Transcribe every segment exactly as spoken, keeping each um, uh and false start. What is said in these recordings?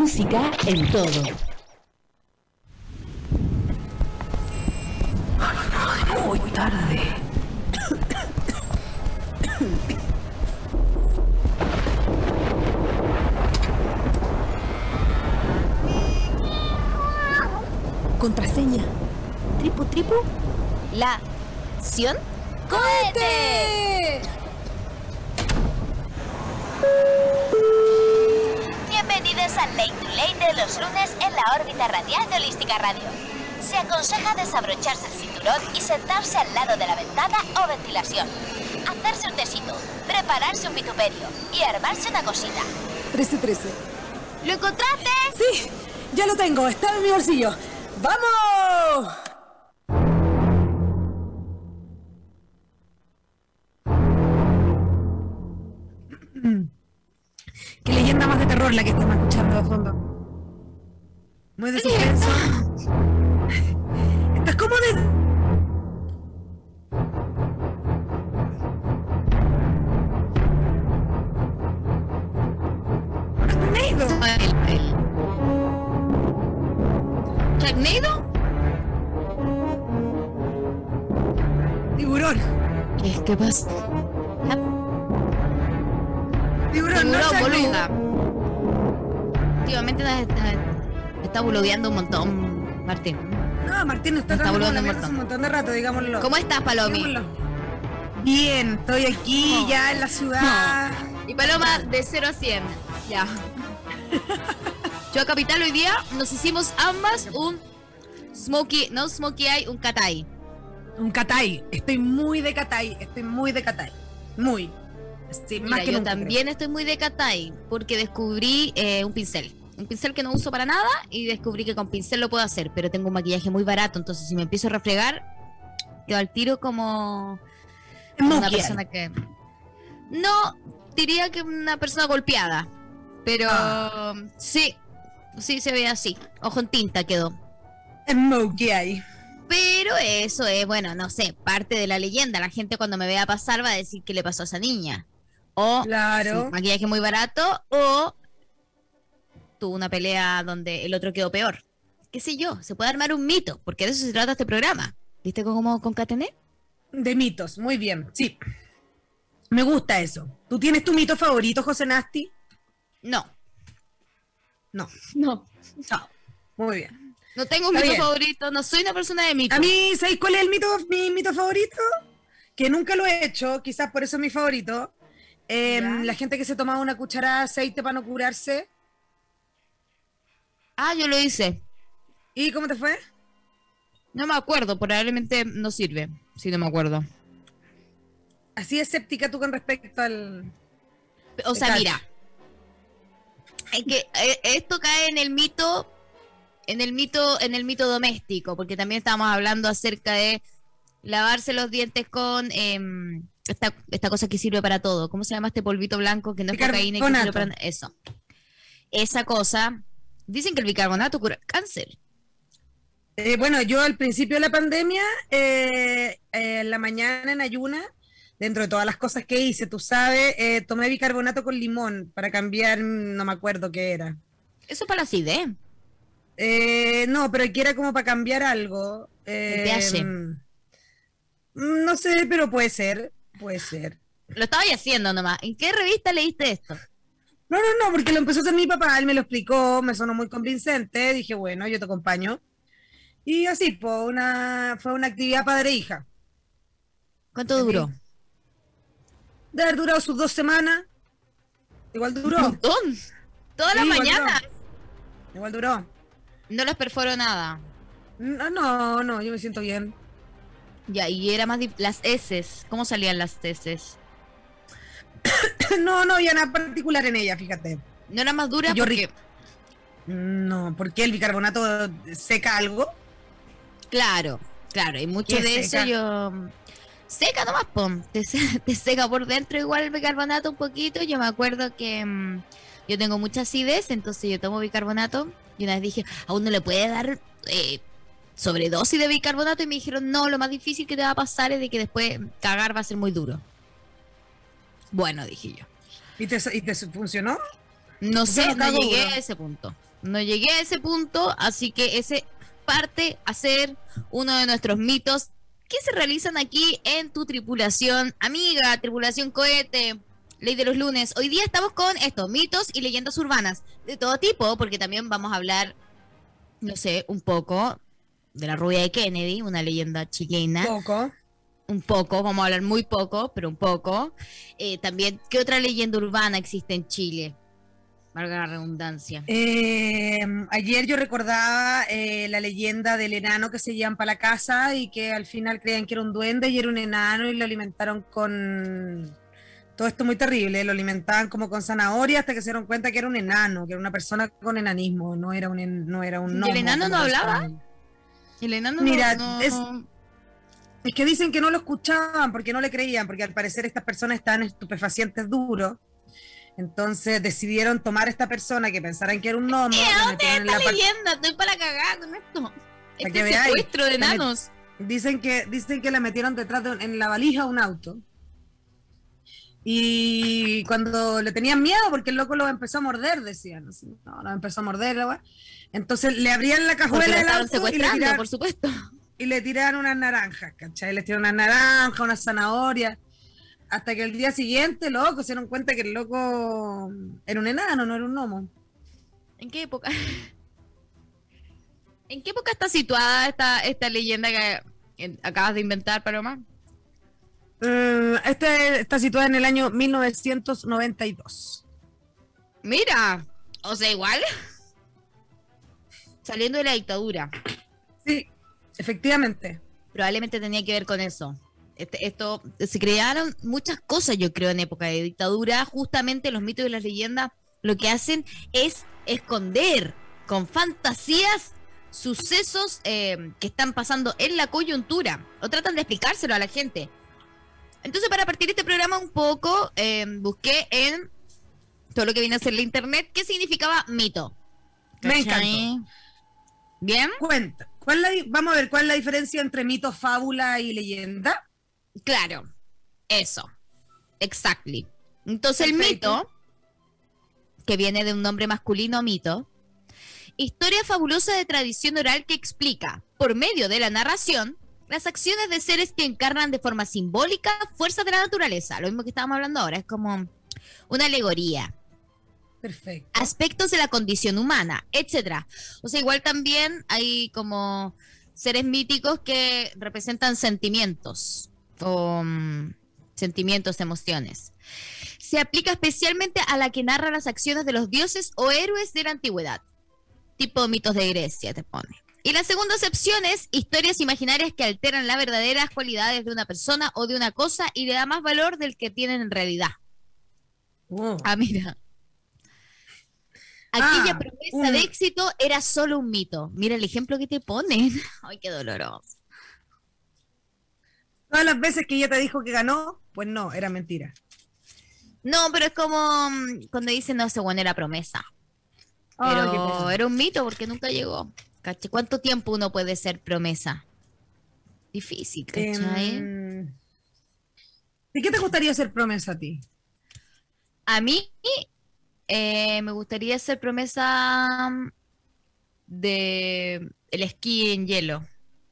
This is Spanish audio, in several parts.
Música en todo. Muy tarde. Contraseña. Tripu, tripu. La. ¿Ción? ¡Cohete! Bienvenidos al Late to Late de los lunes en la órbita radial de Holística Radio. Se aconseja desabrocharse el cinturón y sentarse al lado de la ventana o ventilación. Hacerse un tecito, prepararse un vituperio y armarse una cosita. trece trece. ¿Lo encontraste? Sí, ya lo tengo, está en mi bolsillo. ¡Vamos! Qué leyenda más de terror la que estamos escuchando de fondo. Muy de suspenso. Esto es como de... Sharknado. ¿Sharknado? Tiburón. ¿Qué, qué pasa? Tiburón, no Sharknado. Boluda. Últimamente está, está, está boludeando un montón, Martín. No, Martín está, está tratando la boludeando un mesa hace un montón. montón de rato, digámoslo. ¿Cómo estás, Palomi? Digámoslo. Bien, estoy aquí Oh. ya en la ciudad. Y Paloma de cero a cien. Ya. Yo a Capital hoy día nos hicimos ambas un Smokey, no Smokey Eye, un Cat Eye. Un Catay. Estoy muy de Catay. Estoy muy de Catay. Muy. Sí, Mira, más que yo nunca, también estoy muy de Cat Eye porque descubrí eh, un pincel. Un pincel que no uso para nada y descubrí que con pincel lo puedo hacer, pero tengo un maquillaje muy barato, entonces si me empiezo a refregar, quedo al tiro como una Smokey persona que... No, diría que una persona golpeada, pero Ah. sí, sí se ve así. Ojo en tinta quedó. Eye. Smokey Eye. Pero eso es, bueno, no sé, parte de la leyenda. La gente cuando me vea pasar va a decir qué le pasó a esa niña. O Claro. sí, maquillaje muy barato, o tuvo una pelea donde el otro quedó peor. ¿Qué sé yo? Se puede armar un mito, porque de eso se trata este programa. ¿Viste cómo concatené? De mitos. Muy bien. Sí. Me gusta eso. ¿Tú tienes tu mito favorito, José Nasti? No, No. no. No. Muy bien. No tengo un Está mito bien. favorito, no soy una persona de mito. A mí, ¿sabéis cuál es el mito, mi mito favorito? Que nunca lo he hecho, quizás por eso es mi favorito. Eh, ¿Ya? la gente que se tomaba una cucharada de aceite para no curarse. Ah, yo lo hice. ¿Y cómo te fue? No me acuerdo, probablemente no sirve, si no me acuerdo. Así escéptica tú con respecto al... O sea, Cacho. mira, es que eh, esto cae en el mito, en el mito, en el mito doméstico, porque también estábamos hablando acerca de lavarse los dientes con em, esta, esta cosa que sirve para todo. ¿Cómo se llama este polvito blanco que no es cocaína y que sirve para eso? Esa cosa, dicen que el bicarbonato cura el cáncer. Eh, bueno, yo al principio de la pandemia, eh, eh, en la mañana en ayuna, dentro de todas las cosas que hice, tú sabes, eh, tomé bicarbonato con limón para cambiar, no me acuerdo qué era. Eso es para la acidez. Eh, no, pero que era como para cambiar algo. Eh, pH. mm, no sé, pero puede ser, puede ser. Lo estaba ya haciendo nomás. ¿En qué revista leíste esto? No, no, no, porque lo empezó a hacer mi papá, él me lo explicó, me sonó muy convincente, dije, bueno, yo te acompaño. Y así, pues, una, fue una actividad padre-hija. ¿Cuánto duró? De haber durado sus dos semanas. Igual Un duró. montón. Toda la Sí, igual mañana. duró. Igual duró. No les perforó nada. No, no, no, yo me siento bien. Ya, y era más dif- las heces. ¿Cómo salían las heces? No, no había nada particular en ella, fíjate. ¿No era más dura? Yo Porque, ri- No, porque el bicarbonato seca algo. claro, claro, y mucho ¿Qué de seca? eso yo... Seca nomás, pum. Te, se- te seca por dentro igual el bicarbonato un poquito. Yo me acuerdo que mm, yo tengo mucha acidez, entonces yo tomo bicarbonato. Y una vez dije, a uno le puede dar eh, sobredosis de bicarbonato. Y me dijeron, no, lo más difícil que te va a pasar es de que después cagar va a ser muy duro. Bueno, dije yo. ¿Y te, y te funcionó? No sé, no no cago llegué duro. a ese punto. No llegué a ese punto, así que ese parte a ser uno de nuestros mitos que se realizan aquí en tu tripulación, amiga, tripulación cohete, ley de los lunes. Hoy día estamos con estos mitos y leyendas urbanas de todo tipo, porque también vamos a hablar, no sé, un poco de la rubia de Kennedy, una leyenda chilena. Poco. Un poco, vamos a hablar muy poco, pero un poco. Eh, también, ¿qué otra leyenda urbana existe en Chile? Valga la redundancia. Eh, ayer yo recordaba eh, la leyenda del enano que se llevan para la casa y que al final creían que era un duende y era un enano y lo alimentaron con... Todo esto muy terrible, lo alimentaban como con zanahoria hasta que se dieron cuenta que era un enano, que era una persona con enanismo, no era un, en- no era un ¿Y el gnomo, enano como no lo hablaba? estaban. El enano Mira, no, no- es- Es que dicen que no lo escuchaban porque no le creían, porque al parecer estas personas estaban estupefacientes duros. Entonces decidieron tomar a esta persona que pensaran que era un gnomo. ¿Y la a dónde metieron en esta la par- leyenda? Estoy para cagar con esto. Este que veáis. secuestro de La met- enanos. Dicen que, dicen que la metieron detrás de un- en la valija de un auto. Y cuando le tenían miedo, porque el loco lo empezó a morder, decían. Así, no, lo empezó a morder, la weá. Entonces le abrían la Porque cajuela la del estaban auto y le, secuestrando, tiraron, por supuesto. y le tiraron unas naranjas, ¿cachai? Les tiraron unas naranjas, unas zanahorias. Hasta que el día siguiente, loco, se dieron cuenta que el loco era un enano, no era un gnomo. ¿En qué época? ¿En qué época está situada esta, esta leyenda que eh, acabas de inventar, Paloma? Eh, este está situado en el año mil novecientos noventa y dos. Mira, o sea, igual. Saliendo de la dictadura. Sí, efectivamente. Probablemente tenía que ver con eso. Este, esto, se crearon muchas cosas, yo creo, en época de dictadura. Justamente los mitos y las leyendas lo que hacen es esconder con fantasías sucesos eh, que están pasando en la coyuntura, o tratan de explicárselo a la gente. Entonces, para partir este programa un poco, eh, busqué en todo lo que viene a ser la internet qué significaba mito. Me ¿Cachai? encantó. ¿Bien? Cuenta. ¿Cuál es la di- vamos a ver cuál es la diferencia entre mito, fábula y leyenda. Claro, eso, exactly. Entonces el Perfecto. mito, que viene de un nombre masculino, mito, historia fabulosa de tradición oral que explica, por medio de la narración, las acciones de seres que encarnan de forma simbólica fuerzas de la naturaleza. Lo mismo que estábamos hablando ahora, es como una alegoría, Perfecto. aspectos de la condición humana, etcétera. O sea, igual también hay como seres míticos que representan sentimientos o mm, sentimientos, emociones. Se aplica especialmente a la que narra las acciones de los dioses o héroes de la antigüedad, tipo mitos de Grecia, te pone. Y la segunda acepción es historias imaginarias que alteran las verdaderas cualidades de una persona o de una cosa y le da más valor del que tienen en realidad. Oh. Ah, mira. Aquella Ah, promesa un- de éxito era solo un mito. Mira el ejemplo que te ponen. Ay, qué doloroso. Todas las veces que ella te dijo que ganó, pues no, era mentira. No, pero es como mm, cuando dicen, no, ese bueno era promesa. Ay, qué Pero pena. era un mito porque nunca llegó. ¿Cachai? ¿Cuánto tiempo uno puede ser promesa? Difícil, ¿cachai? Em, ¿De qué te gustaría hacer promesa a ti? A mí eh, me gustaría hacer promesa mm, de el esquí en hielo.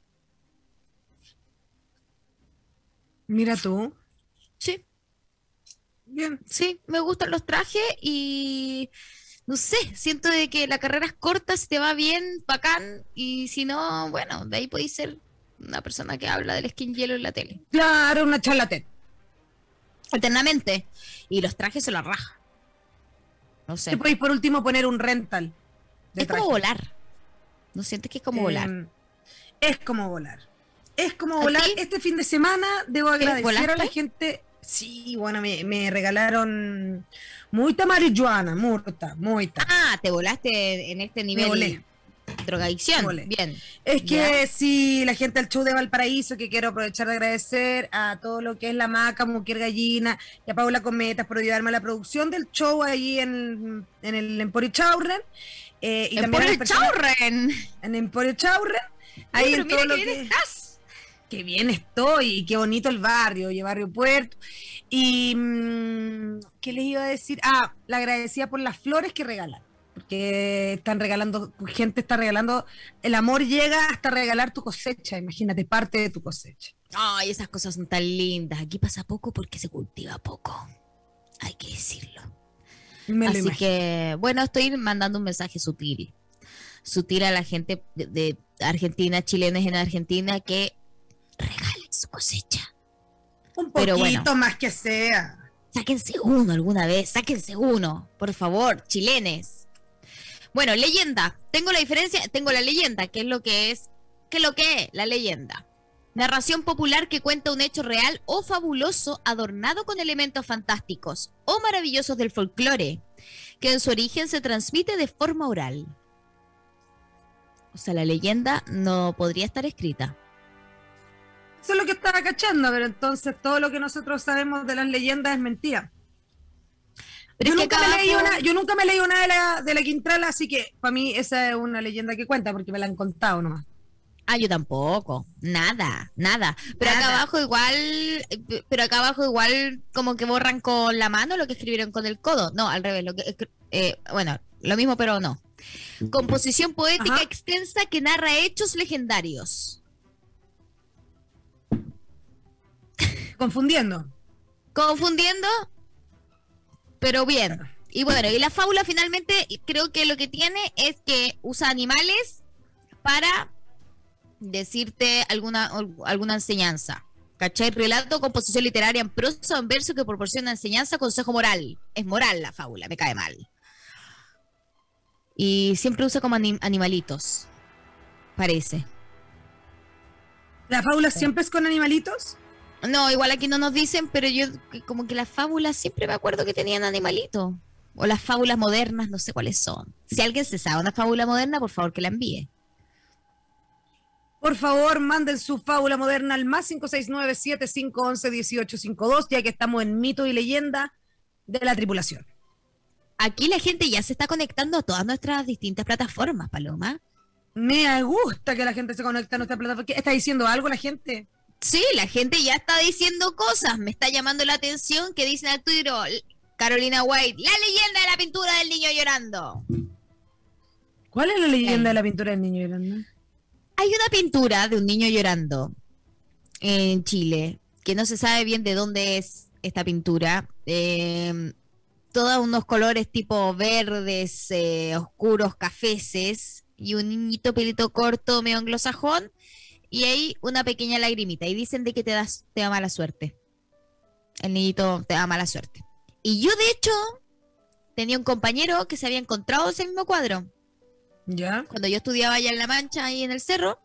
Mira tú. Sí, Bien. sí, me gustan los trajes y no sé, siento de que la carrera es corta, si te va bien, bacán, y si no, bueno, de ahí podéis ser una persona que habla del esquí en hielo en la tele. Claro, una charlatán. Eternamente. Y los trajes se la raja. No sé. Te podéis por último poner un rental. de Es como traje. volar. ¿No sientes que es como volar? Em, Es como volar. Es como ¿A volar. ti? Este fin de semana debo agradecer a la volaste? gente. Sí, bueno, me, me regalaron muita marihuana, muerta, muita. Ah, te volaste en este nivel volé. drogadicción. Me volé. Bien. Es que Ya. sí, la gente del show de Valparaíso, que quiero aprovechar de agradecer a todo lo que es la Maca, Mujer Gallina y a Paula Cometas por ayudarme a la producción del show ahí en, en el Emporio Chaurren. Eh, y En también a por las el personas- Chaurren. En Emporio Chaurren. Ahí Oye, pero en mira todo lo que bien que... estás. Qué bien estoy, y qué bonito el barrio, y el barrio Puerto. Y, mm, ¿qué les iba a decir? Ah, la agradecía por las flores que regalan. porque están regalando, gente está regalando, el amor llega hasta regalar tu cosecha, imagínate, parte de tu cosecha. Ay, esas cosas son tan lindas. Aquí pasa poco porque se cultiva poco. Hay que decirlo. Me lo Así imagino. que, bueno, estoy mandando un mensaje sutil. Sutil a la gente de, de Argentina, chilenos en Argentina, que regalen su cosecha. Un pero poquito bueno. más que sea. Sáquense uno alguna vez, sáquense uno, por favor, chilenes. Bueno, leyenda. Tengo la diferencia, tengo la leyenda, que es lo que es, ¿qué es lo que es la leyenda? Narración popular que cuenta un hecho real o fabuloso adornado con elementos fantásticos o maravillosos del folclore, que en su origen se transmite de forma oral. O sea, la leyenda no podría estar escrita. Eso es lo que estaba cachando, pero entonces todo lo que nosotros sabemos de las leyendas es mentira. Pero Yo es que nunca, acá me leí abajo- una, yo nunca me leí una de la, de la Quintral, así que para mí esa es una leyenda que cuenta, porque me la han contado nomás. Ah, yo tampoco. Nada, nada. Pero acá Nada. abajo igual, eh, pero acá abajo igual como que borran con la mano lo que escribieron con el codo. No, al revés. Lo que, escri- eh, bueno, lo mismo pero no. Composición poética Ajá. extensa que narra hechos legendarios. Confundiendo. Confundiendo, pero bien. Y bueno, y la fábula finalmente creo que lo que tiene es que usa animales para decirte alguna, alguna enseñanza. ¿Cachai? Relato, composición literaria en prosa o en verso que proporciona enseñanza, consejo moral. Es moral la fábula, me cae mal. Y siempre usa como anim- animalitos, parece. ¿La fábula siempre es con animalitos? No, igual aquí no nos dicen, pero yo como que las fábulas siempre me acuerdo que tenían animalitos. O las fábulas modernas, no sé cuáles son. Si alguien se sabe una fábula moderna, por favor que la envíe. Por favor, manden su fábula moderna al más cinco seis nueve, siete cinco uno uno, uno ocho cinco dos, ya que estamos en mito y leyenda de la tripulación. Aquí la gente ya se está conectando a todas nuestras distintas plataformas, Paloma. Me gusta que la gente se conecte a nuestra plataforma. ¿Qué? ¿Está diciendo algo la gente? Sí, la gente ya está diciendo cosas. Me está llamando la atención que dicen al Twitter, Carolina White, la leyenda de la pintura del niño llorando. ¿Cuál es la leyenda Sí. de la pintura del niño llorando? Hay una pintura de un niño llorando en Chile, que no se sabe bien de dónde es esta pintura. Eh, todos unos colores tipo verdes, eh, oscuros, cafeces, y un niñito pelito corto, medio anglosajón, y ahí una pequeña lagrimita. Y dicen de que te, das, te da mala suerte. El niñito te da mala suerte. Y yo, de hecho, tenía un compañero que se había encontrado ese mismo cuadro. ¿Ya? Cuando yo estudiaba allá en La Mancha, ahí en el cerro,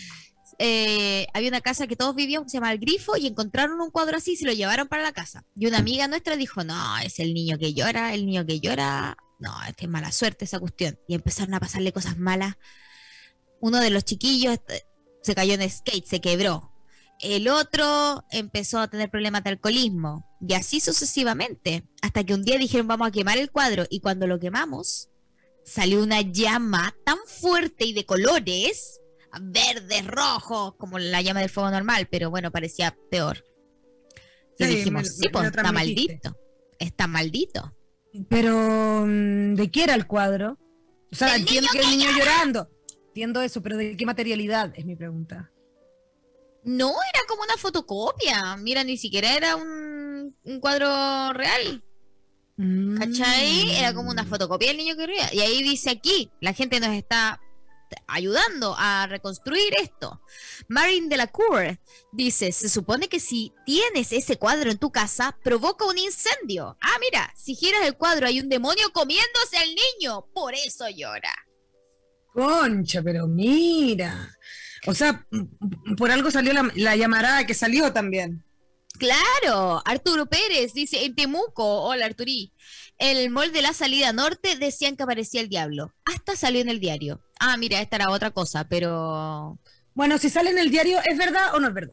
eh, había una casa que todos vivían que se llama El Grifo y encontraron un cuadro así y se lo llevaron para la casa. Y una amiga nuestra dijo, no, es el niño que llora, el niño que llora, no, es que es mala suerte esa cuestión. Y empezaron a pasarle cosas malas. Uno de los chiquillos eh, se cayó en skate, se quebró. El otro empezó a tener problemas de alcoholismo. Y así sucesivamente. Hasta que un día dijeron, vamos a quemar el cuadro. Y cuando lo quemamos, salió una llama tan fuerte y de colores, verdes, rojos, como la llama del fuego normal, pero bueno, parecía peor. Y Sí, dijimos, me- sí, me pues, lo está transmitiste. maldito. Está maldito. Pero, mm, ¿de qué era el cuadro? O sea, ¡Del entiendo niño que el que niño llorando. Entiendo eso, pero ¿de qué materialidad? Es mi pregunta. No, era como una fotocopia. Mira, ni siquiera era un, un cuadro real. ¿Cachai? Mm. Era como una fotocopia del niño que ría. Y ahí dice aquí, la gente nos está ayudando a reconstruir esto. Marin Delacour dice, se supone que si tienes ese cuadro en tu casa, provoca un incendio. Ah, mira, si giras el cuadro hay un demonio comiéndose al niño, por eso llora. Concha, pero mira. O sea, mm, por algo salió la, la llamarada que salió también. Claro, Arturo Pérez dice, en Temuco, hola Arturí, en el mall de la salida norte decían que aparecía el diablo. Hasta salió en el diario. Ah, mira, esta era otra cosa, pero... Bueno, si sale en el diario, ¿es verdad o no es verdad?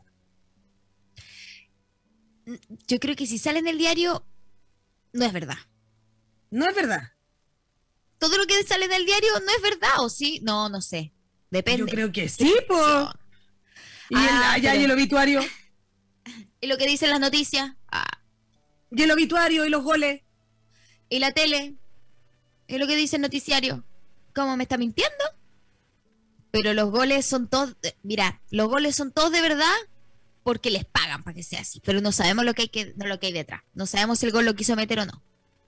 Yo creo que si sale en el diario, no es verdad. No es verdad. Todo lo que sale en el diario no es verdad, ¿o sí? No, no sé. Depende. Yo creo que sí, po. Y, Ah, el, ya, pero- y el obituario. ¿Y lo que dicen las noticias? Ah, Y el obituario y los goles. ¿y la tele? es lo que dice el noticiario. ¿Cómo me está mintiendo? Pero los goles son todos, mira, los goles son todos de verdad porque les pagan para que sea así, pero no sabemos lo que hay que, no lo que hay detrás. No sabemos si el gol lo quiso meter o no.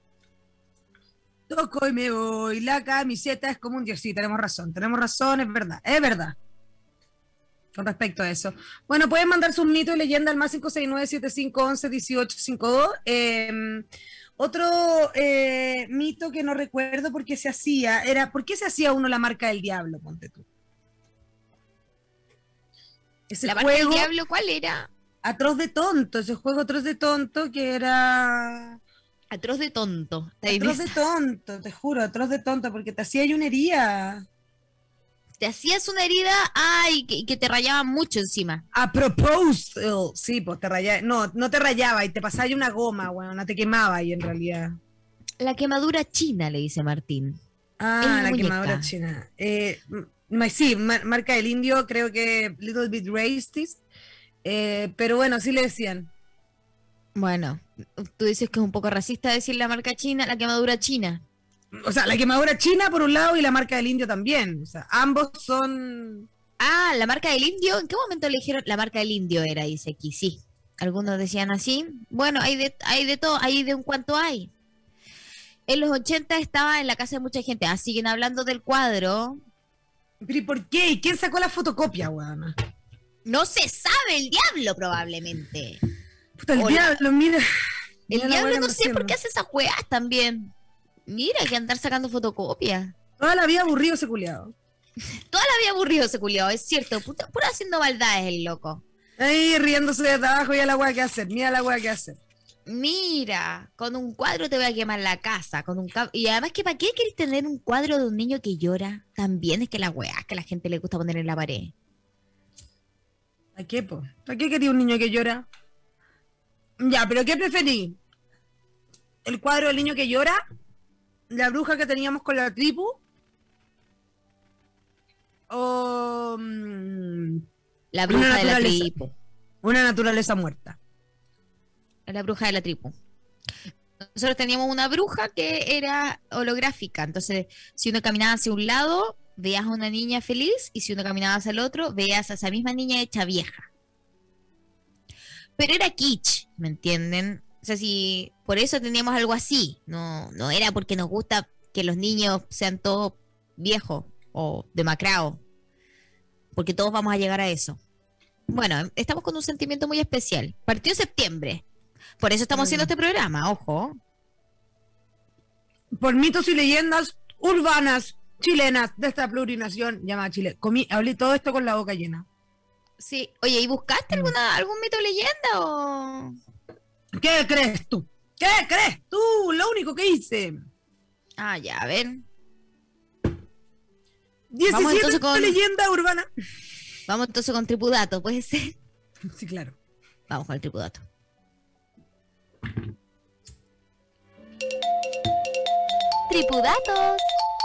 Toco y me voy, la camiseta es como un dios. Sí, tenemos razón, tenemos razón, es verdad, es verdad. Con respecto a eso. Bueno, pueden mandar sus mitos y leyendas al más cinco seis nueve siete cinco once dieciocho cincuenta y dos. Eh, otro eh, mito que no recuerdo por qué se hacía, era, ¿por qué se hacía uno la marca del diablo? Ponte tú. Ese ¿La juego, marca del diablo cuál era? Atroz de tonto, ese juego atroz de tonto que era... Atroz de tonto. Atroz de tonto, te juro, atroz de tonto, porque te hacía ahí una herida. Te hacías una herida, ay, que, que te rayaban mucho encima. A propósito, sí, pues te rayaba, no, no te rayaba y te pasaba ahí una goma, bueno, no te quemaba ahí en realidad. La quemadura china, le dice Martín. Ah, la la muñeca. quemadura china. Eh, m- sí, mar- marca del indio, creo que little bit racist, eh, pero bueno, sí le decían. Bueno, tú dices que es un poco racista decir la marca china, la quemadura china. O sea, la quemadura china por un lado y la marca del indio también. O sea, ambos son... Ah, la marca del indio. ¿En qué momento le dijeron la marca del indio era? Dice aquí, sí. Algunos decían así. Bueno, hay de, hay de todo, hay de un cuanto hay. En los ochenta estaba en la casa de mucha gente. Ah, siguen hablando del cuadro. ¿Pero y por qué? ¿Y quién sacó la fotocopia, weón? No se sabe, el diablo probablemente. Puta, el Hola. diablo, mira. El Mira la diablo weá que no ando sé por qué haciendo. hace esas juegas también. Mira, hay que andar sacando fotocopias. Toda la vida aburrido ese culiado. Toda la vida aburrido ese culiao, es cierto. Puta, pura haciendo maldades el loco. Ahí riéndose de trabajo y a la weá que hacer. Mira la weá que hacer. Mira, con un cuadro te voy a quemar la casa. Con un cab- Y además, que ¿para qué querés tener un cuadro de un niño que llora? También es que las weas que a la gente le gusta poner en la pared. ¿A qué, po? ¿A qué quería un niño que llora? Ya, pero ¿qué preferí? ¿El cuadro del niño que llora? ¿La bruja que teníamos con la tribu? ¿O mm, La bruja de la naturaleza. tribu. una naturaleza muerta? La bruja de la tribu. Nosotros teníamos una bruja que era holográfica. Entonces, si uno caminaba hacia un lado, veías a una niña feliz. Y si uno caminaba hacia el otro, veías a esa misma niña hecha vieja. Pero era kitsch, ¿me entienden? O sea, si por eso teníamos algo así. No, no era porque nos gusta que los niños sean todos viejos o demacrados. Porque todos vamos a llegar a eso. Bueno, estamos con un sentimiento muy especial. Partió en septiembre. Por eso estamos haciendo este programa, ojo. Por mitos y leyendas urbanas chilenas de esta plurinación llamada Chile. Comí, hablé todo esto con la boca llena. Sí. Oye, ¿y buscaste alguna, algún mito o leyenda o...? ¿Qué crees tú? ¿Qué crees tú? Lo único que hice. Ah, ya, a ver. diecisiete entonces con- leyenda urbana. Vamos entonces con tripudato, ¿puede ser? Sí, claro. Vamos con el tripudato. Tripudatos.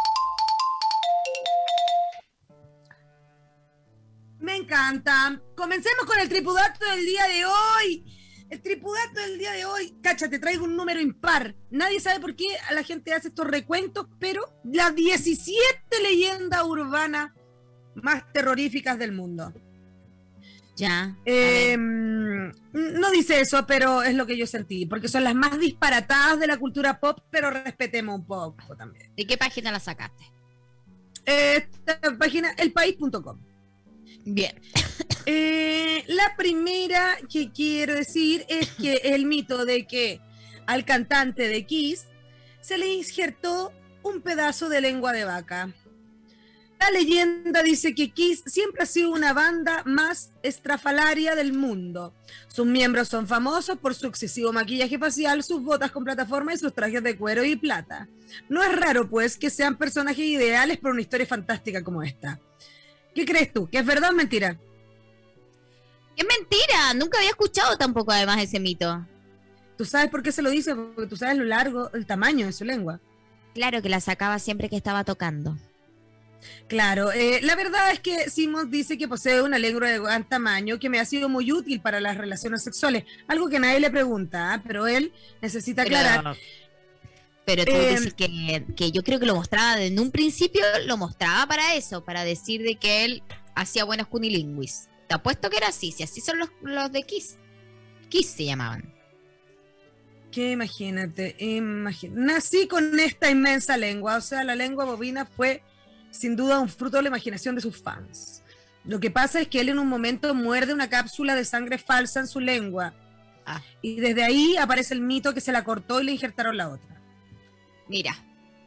Me encanta. Comencemos con el tripudato del día de hoy. El tripudato del día de hoy. Cacha, te traigo un número impar. Nadie sabe por qué a la gente hace estos recuentos, pero las diecisiete leyendas urbanas más terroríficas del mundo. Ya. Eh, no dice eso, pero es lo que yo sentí, porque son las más disparatadas de la cultura pop, pero respetemos un poco también. ¿De qué página la sacaste? Esta página, elpaís punto com. Bien. Eh, la primera que quiero decir es que el mito de que al cantante de Kiss se le injertó un pedazo de lengua de vaca. La leyenda dice que Kiss siempre ha sido una banda más estrafalaria del mundo. Sus miembros son famosos por su excesivo maquillaje facial, sus botas con plataforma y sus trajes de cuero y plata. No es raro, pues, que sean personajes ideales para una historia fantástica como esta. ¿Qué crees tú? ¿Que es verdad o mentira? Es mentira. Nunca había escuchado tampoco además ese mito. ¿Tú sabes por qué se lo dice? Porque tú sabes lo largo, el tamaño de su lengua. Claro que la sacaba siempre que estaba tocando. Claro, eh, la verdad es que Simmons dice que posee una lengua de gran tamaño que me ha sido muy útil para las relaciones sexuales, algo que nadie le pregunta, ¿eh? Pero él necesita aclarar. Pero, Pero tú Eh, dices que, que yo creo que lo mostraba en un principio, lo mostraba para eso, para decir de que él hacía buenos cunilingüis. Te apuesto que era así, si así son los, los de Kiss. Kiss se llamaban. Que imagínate, imagínate. Nací con esta inmensa lengua, o sea, la lengua bovina fue sin duda un fruto de la imaginación de sus fans. Lo que pasa es que él en un momento muerde una cápsula de sangre falsa en su lengua. Ah. Y desde ahí aparece el mito que se la cortó y le injertaron la otra. Mira,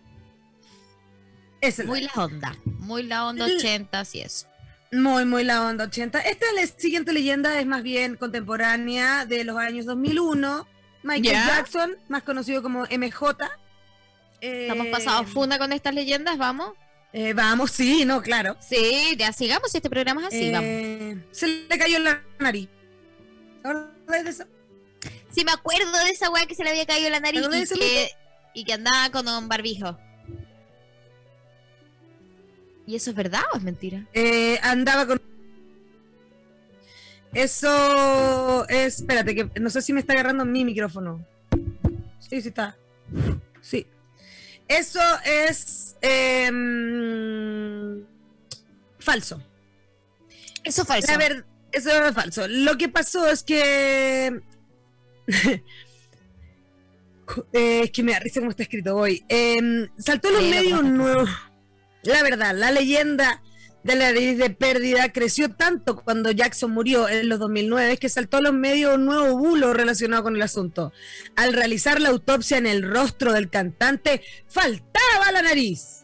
Esa es muy la- la onda, muy la onda ochentas y eso. Muy, muy la onda ochenta. Esta la siguiente leyenda es más bien contemporánea de los años dos mil uno. Michael Ya. Jackson, más conocido como M J. Eh, Estamos pasados funda con estas leyendas, ¿vamos? eh, vamos, sí, no, claro. Sí, ya sigamos, este programa es así, vamos. Eh, se le cayó en la nariz. ¿Te acuerdas de eso? Sí, me acuerdo de esa weá que se le había caído en la nariz ¿Te acuerdas y de ese que, y que andaba con un barbijo. ¿Y eso es verdad o es mentira? Eh, andaba con... Eso es... Espérate, que no sé si me está agarrando mi micrófono. Sí, sí está. Sí. Eso es... em, falso. Eso es falso. A ver, eso es falso. Lo que pasó es que... Eh, es que me da risa cómo está escrito hoy. Em, saltó en los Léelo medios como está nuevos. La verdad, la leyenda de la nariz de pérdida creció tanto cuando Jackson murió en los dos mil nueve que saltó a los medios un nuevo bulo relacionado con el asunto. Al realizar la autopsia en el rostro del cantante, faltaba la nariz.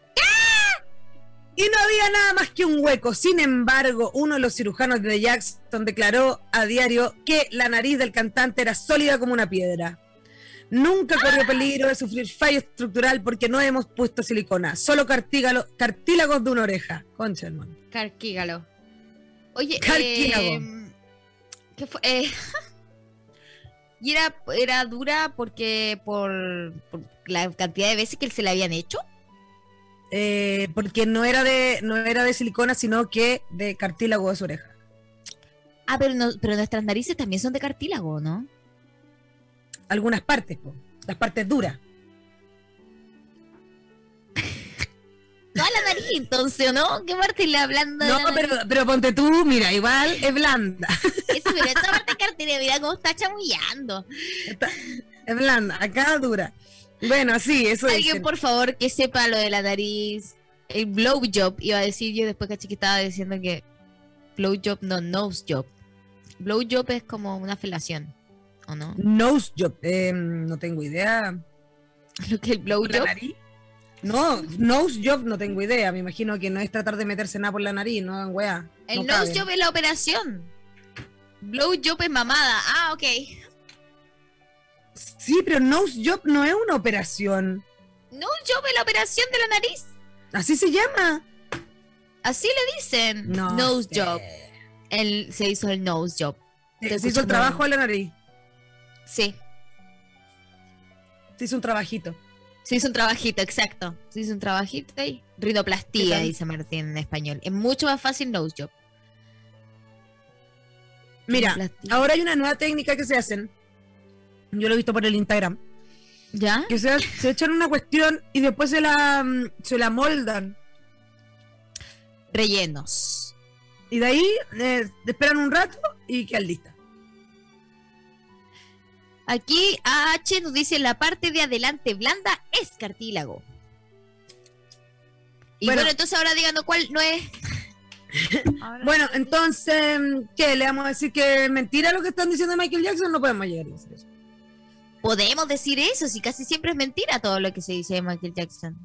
Y no había nada más que un hueco. Sin embargo, uno de los cirujanos de Jackson declaró a diario que la nariz del cantante era sólida como una piedra. Nunca corrió peligro de sufrir fallo estructural porque no hemos puesto silicona, solo cartígalo- cartílagos de una oreja. Concha, hermano. Carquígalo. Oye, Cartílago. eh, ¿qué fue? Eh, y era, era dura porque por, por la cantidad de veces que se le habían hecho. Eh, porque no era de no era de silicona, sino que de cartílago de su oreja. Ah, pero, no, pero nuestras narices también son de cartílago, ¿no? Algunas partes, po, las partes duras. Toda la nariz, entonces, ¿o no? ¿Qué parte es la blanda de No, la pero, nariz? pero ponte tú, mira, igual es blanda. Eso, pero esa parte de cartílago, mira cómo está chamullando. Está- es blanda, acá dura. Bueno, sí, eso Alguien, dicen. por favor, que sepa lo de la nariz. El blowjob, iba a decir yo después caché que estaba diciendo que blowjob, no, nose job. Blowjob es como una felación, ¿o no? Nose job, eh, no tengo idea. Lo que el ¿La blowjob. nariz? No, nose job no tengo idea. Me imagino que no es tratar de meterse nada por la nariz, no en weá. El no nose cabe. job es la operación. Blowjob es mamada. Ah, ok. Sí, pero nose job no es una operación. Nose job es la operación de la nariz. Así se llama. Así le dicen. No nose sé. job. El, se hizo el nose job. Te Se hizo escucho el trabajo mal. de la nariz. Sí. Se hizo un trabajito. Se hizo un trabajito, exacto. Se hizo un trabajito ahí. Rinoplastia, ¿Qué tal? dice Martín en español. Es mucho más fácil nose job. Mira, Rinoplastia. ahora hay una nueva técnica que se hacen. Yo lo he visto por el Instagram. ¿Ya? Que se, se echan una cuestión y después se la, mm, se la moldan. Rellenos. Y de ahí eh, esperan un rato y quedan listas. Aquí A H nos dice la parte de adelante blanda es cartílago. Y bueno, Bueno. entonces ahora díganos cuál no es. Ahora- Bueno, entonces, ¿qué? ¿Le vamos a decir que es mentira lo que están diciendo de Michael Jackson? No podemos llegar a decir eso. podemos decir eso, si casi siempre es mentira todo lo que se dice de Michael Jackson.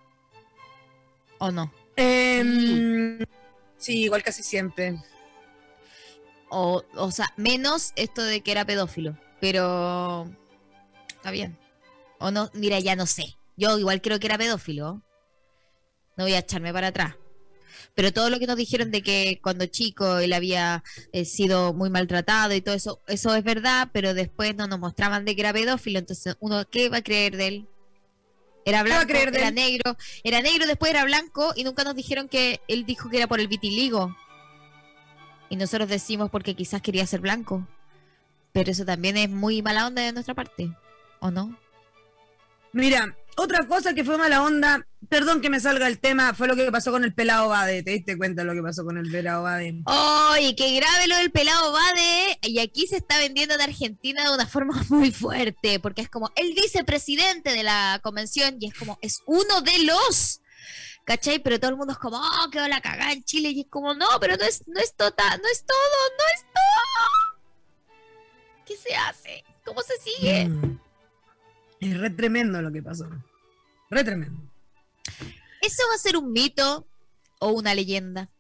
¿O no? Em, sí, igual casi siempre. O, o sea, menos esto de que era pedófilo. Pero está bien. O no, mira, ya no sé. Yo igual creo que era pedófilo. No voy a echarme para atrás. Pero todo lo que nos dijeron de que cuando chico él había eh, sido muy maltratado y todo eso, eso es verdad, pero después no nos mostraban de que era pedófilo. Entonces, uno, ¿qué va a creer de él? Era ¿Qué va a blanco, creer de era él? negro, era negro, después era blanco y nunca nos dijeron que él dijo que era por el vitiligo. Y nosotros decimos porque quizás quería ser blanco. Pero eso también es muy mala onda de nuestra parte, ¿o no? Mira, otra cosa que fue mala onda, perdón que me salga el tema, fue lo que pasó con el pelado Bade. ¿Te diste cuenta de lo que pasó con el pelado Bade? ¡Ay, qué grave lo del pelado Bade! Y aquí se está vendiendo en Argentina de una forma muy fuerte, porque es como el vicepresidente de la convención y es como, es uno de los... ¿Cachai? Pero todo el mundo es como, oh, quedó la cagada en Chile. Y es como, no, pero no es, no es total, no es todo, no es todo. ¿Qué se hace? ¿Cómo se sigue? Mm. Es re tremendo lo que pasó. Re tremendo. ¿Eso va a ser un mito o una leyenda?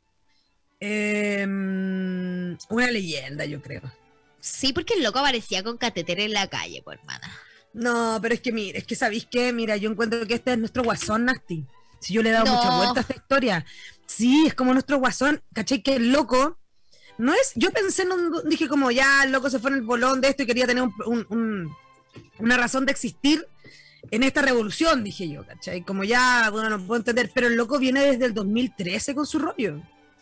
Eh, una leyenda, yo creo. Sí, porque el loco aparecía con catéter en la calle, pues, hermana. No, pero es que mira, es que ¿sabéis qué? Mira, yo encuentro que este es nuestro guasón, Nasty. Si yo le he dado No. mucha vuelta a esta historia. Sí, es como nuestro guasón, ¿cachai? Que el loco, no es, yo pensé en un, dije como ya el loco se fue en el bolón de esto y quería tener un, un, un, una razón de existir en esta revolución, dije yo, ¿cachai? Como ya, bueno, no puedo entender, pero el loco viene desde el dos mil trece con su rollo.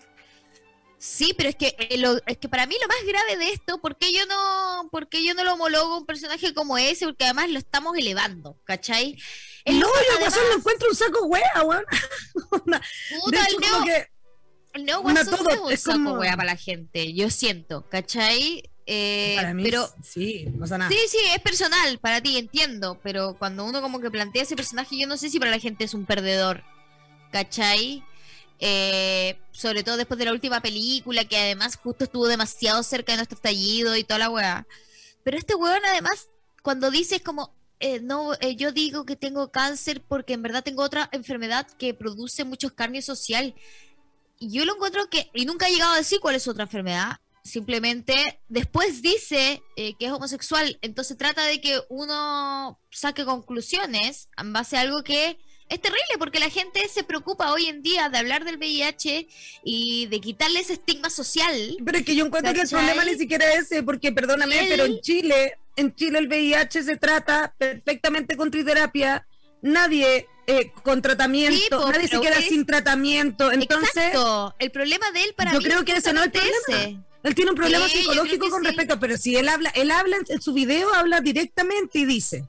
Sí, pero es que eh, lo, es que para mí lo más grave de esto, ¿por qué yo no, por qué yo no lo homologo a un personaje como ese? Porque además lo estamos elevando, ¿cachai? El No, loco, yo además, guasón lo encuentro un saco hueá, weón. puta, De hecho, el como neo, que el neo una guasón todo, no es un es saco como- wea para la gente, yo siento, ¿cachai? Eh, para mí, pero sí, no pasa nada. sí, sí, es personal para ti, entiendo, pero cuando uno como que plantea ese personaje, yo no sé si para la gente es un perdedor, ¿cachai? Eh, sobre todo después de la última película, que además justo estuvo demasiado cerca de nuestro estallido y toda la weá. Pero este weón además, cuando dices como, eh, no, eh, yo digo que tengo cáncer porque en verdad tengo otra enfermedad que produce mucho escarnio social. Y yo lo encuentro que, y nunca ha llegado a decir cuál es su otra enfermedad, simplemente después dice eh, que es homosexual, entonces trata de que uno saque conclusiones en base a algo que es terrible, porque la gente se preocupa hoy en día de hablar del V I H y de quitarle ese estigma social. Pero es que yo encuentro que el ¿Cachai? problema ni siquiera es ese, porque perdóname, Él- pero en Chile, en Chile el V I H se trata perfectamente con triterapia, nadie eh, con tratamiento, Sí, po, nadie se pero queda es- sin tratamiento, entonces Exacto, el problema de él para yo mí creo que ese no es el justamente problema. ese. Él tiene un problema Sí, yo psicológico creo que con sí. respecto, pero si él habla, él habla en, en su video, habla directamente y dice,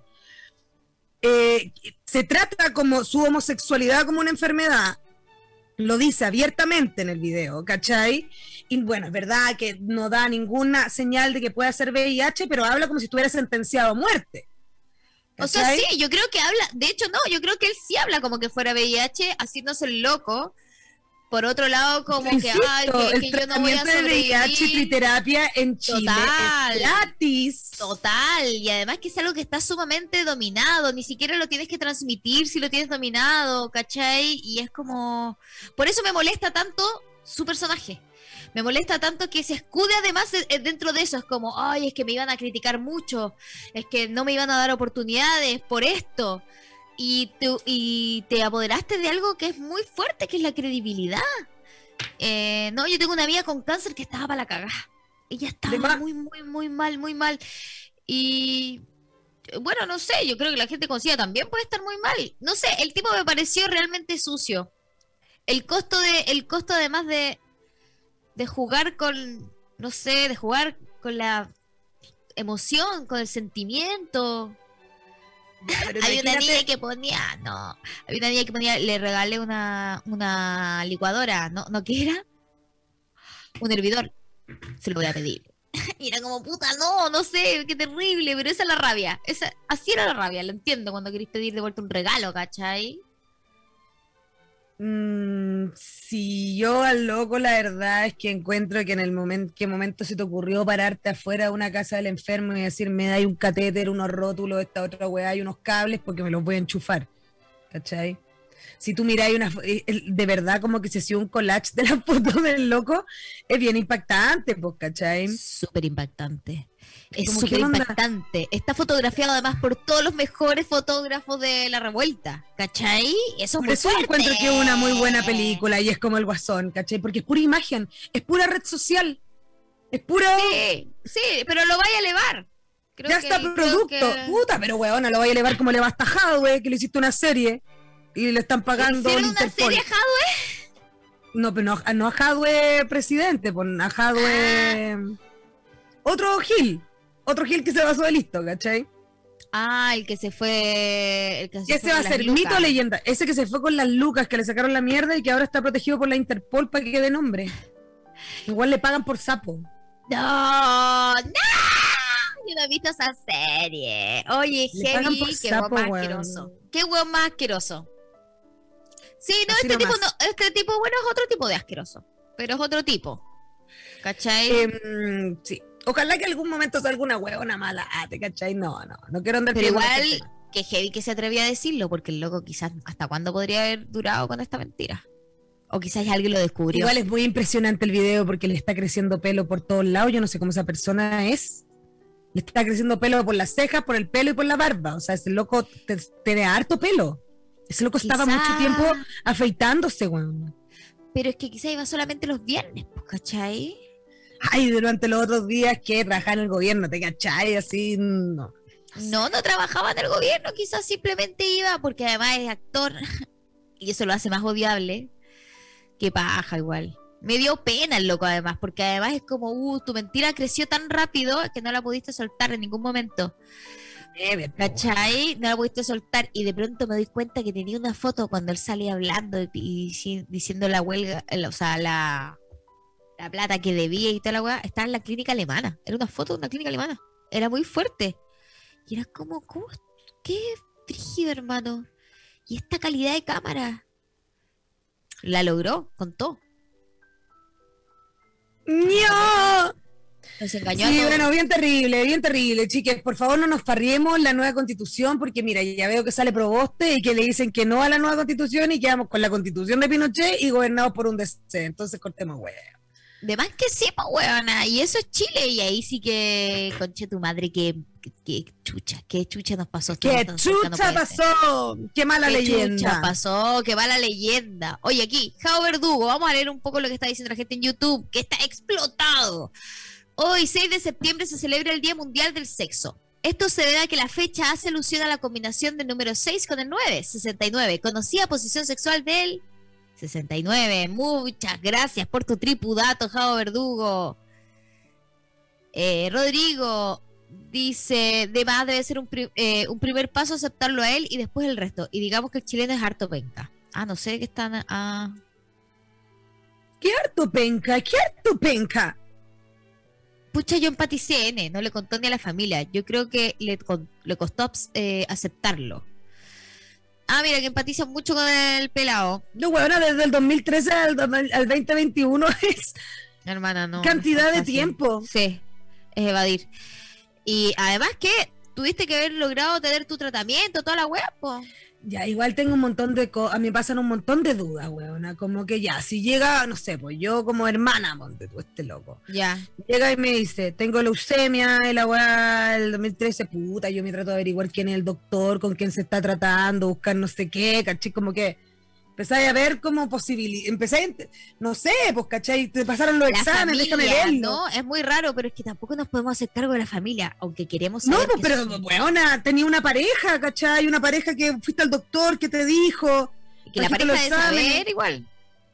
eh, se trata como su homosexualidad como una enfermedad, lo dice abiertamente en el video, ¿cachai? Y bueno, es verdad que no da ninguna señal de que pueda ser V I H, pero habla como si estuviera sentenciado a muerte. O sea, ¿cachai? sí, yo creo que habla, de hecho no, yo creo que él sí habla como que fuera V I H, haciéndose el loco. Por otro lado, como que, Insisto, ay, que, el que yo no voy a tratamiento de V I H y sobrevivir. triterapia en Chile Total. es gratis. Total, y además que es algo que está sumamente dominado, ni siquiera lo tienes que transmitir si lo tienes dominado, ¿cachai? Y es como... Por eso me molesta tanto su personaje. Me molesta tanto que se escude además de- eh, dentro de eso. Es como, ay, es que me iban a criticar mucho, es que no me iban a dar oportunidades por esto. Y te, y te apoderaste de algo que es muy fuerte, que es la credibilidad. Eh, no, yo tengo una amiga con cáncer que estaba para la cagada. Ella De estaba más. muy, muy, muy mal, muy mal. Y bueno, no sé, yo creo que la gente consiga también puede estar muy mal. No sé, el tipo me pareció realmente sucio. El costo de, el costo además de, de jugar con, no sé, de jugar con la emoción, con el sentimiento. Ya, pero Había una imagínate- niña que ponía, no, había una niña que ponía, le regalé una, una licuadora, ¿no? ¿No qué era? Un hervidor. Se lo voy a pedir. Y era como, puta, no, no sé, qué terrible, pero esa es la rabia. Esa, así era la rabia, lo entiendo cuando querés pedir de vuelta un regalo, ¿cachai? Mm, si yo al loco la verdad es que encuentro que en el momento qué momento se te ocurrió pararte afuera de una casa del enfermo y decir me da un catéter, unos rótulos, esta otra weá y unos cables porque me los voy a enchufar, ¿cachai? Si tú miráis una fo- eh, el- de verdad como que se hacía un collage de la foto del loco, es bien impactante, pues, ¿cachai? Súper impactante. Es Como, ¿qué súper onda? impactante. Está fotografiado además por todos los mejores fotógrafos de la revuelta, ¿cachai? Eso es Por muy eso yo fuerte. encuentro que es una muy buena película y es como el Guasón, ¿cachai? Porque es pura imagen, es pura red social, es pura... Sí, sí, pero lo vaya a elevar. Creo ya que- está creo producto. que- Puta, pero weón, no lo vaya a elevar como le va a Jadwe, que le hiciste una serie y le están pagando ¿Hicieron el una Interpol. serie a Jadwe? No, pero no, no a Jadwe presidente, pues a Jadwe... Ah. Otro Gil, otro Gil que se pasó de listo, ¿cachai? Ah, el que se fue... El que se Ese fue va a con las ser lucas. mito o leyenda. Ese que se fue con las lucas, que le sacaron la mierda y que ahora está protegido por la Interpol para que quede nombre. Igual le pagan por sapo. No, no. Yo no he visto esa serie. Oye, Le pagan heavy, por qué sapo, hueón más weón. asqueroso. Qué hueón más asqueroso. Sí, no, Así este tipo nomás. no, este tipo, bueno, es otro tipo de asqueroso. Pero es otro tipo. ¿Cachai? Em, sí. Ojalá que algún momento salga una huevona mala. Ah, ¿te cachai? No, no. No quiero andar Pero pidiendo igual, este tema. que heavy que se atrevía a decirlo, porque el loco quizás hasta cuándo podría haber durado con esta mentira. O quizás alguien lo descubrió. Igual es muy impresionante el video porque le está creciendo pelo por todos lados. Yo no sé cómo esa persona es. Le está creciendo pelo por las cejas, por el pelo y por la barba. O sea, ese loco te- tiene harto pelo. Ese loco estaba Quizá- mucho tiempo afeitándose, weón. Pero es que quizás iba solamente los viernes, pues, ¿cachai? Ay, durante los otros días que trabajaba en el gobierno, ¿te cachai? Así, no. No, no trabajaba en el gobierno, quizás simplemente iba, porque además es actor, y eso lo hace más odiable. Qué paja igual. Me dio pena el loco además, porque además es como, uh, tu mentira creció tan rápido que no la pudiste soltar en ningún momento. Eh, ¿Cachai? No la pudiste soltar y de pronto me doy cuenta que tenía una foto cuando él salía hablando y, y dici- diciendo la huelga, el- o sea, la, la plata que debía y toda la hueá, estaba en la clínica alemana. Era una foto de una clínica alemana. Era muy fuerte. Y era como, ¿cómo? Qué frígido, hermano. Y esta calidad de cámara. La logró, contó. ¡No! Nos engañó Sí, a todos. bueno, bien terrible, bien terrible, chiques. Por favor, no nos farriemos la nueva constitución, porque mira, ya veo que sale Proboste y que le dicen que no a la nueva constitución y quedamos con la constitución de Pinochet y gobernados por un D C. Entonces cortemos huevo. De más que sí, pues, huevona. Y eso es Chile. Y ahí sí que, conche tu madre, que, que, que chucha, qué chucha nos pasó. Esto ¡Qué no- esto no chucha puede ser. pasó! ¡Qué mala ¿Qué leyenda! chucha pasó? ¡Qué va la leyenda! Oye, aquí, Jao Verdugo, vamos a leer un poco lo que está diciendo la gente en YouTube, que está explotado. Hoy, seis de septiembre, se celebra el Día Mundial del Sexo. Esto se debe a que la fecha hace alusión a la combinación del número seis con el nueve, sesenta y nueve, conocida posición sexual del sesenta y nueve. Muchas gracias por tu tripudato, Jao Verdugo. Eh, Rodrigo dice, de más debe ser un, pri- eh, un primer paso aceptarlo a él y después el resto. Y digamos que el chileno es harto penca. Ah, no sé qué están... Ah. ¡Qué harto penca! ¡Qué harto penca! Pucha, yo empaticé, N, no le contó ni a la familia. Yo creo que le, con- le costó eh, aceptarlo. Ah, mira, que empatiza mucho con el pelado. No, huevona, desde el dos mil trece al, dos mil al veinte veintiuno es Hermana, no. cantidad no es de fácil. tiempo. Sí, es evadir. Y además que tuviste que haber logrado tener tu tratamiento, toda la wea, po. Ya, igual tengo un montón de cosas, a mí me pasan un montón de dudas, weona, como que ya, si llega, no sé, pues yo como hermana, ponte tú, este loco, Ya. llega y me dice, tengo leucemia, y la weá, el dos mil trece, puta, yo me trato de averiguar quién es el doctor, con quién se está tratando, buscar no sé qué, caché, como que empezáis a ver como posibilidad, empecé, no sé, pues, cachai, te pasaron los La exámenes, déjame familia, verlo. ¿no? Es muy raro, pero es que tampoco nos podemos hacer cargo de la familia, aunque queremos No, saber pues, que pero, son- weona, tenía una pareja, cachai, una pareja que fuiste al doctor, que te dijo, que la trajiste pareja los de exámenes. saber igual.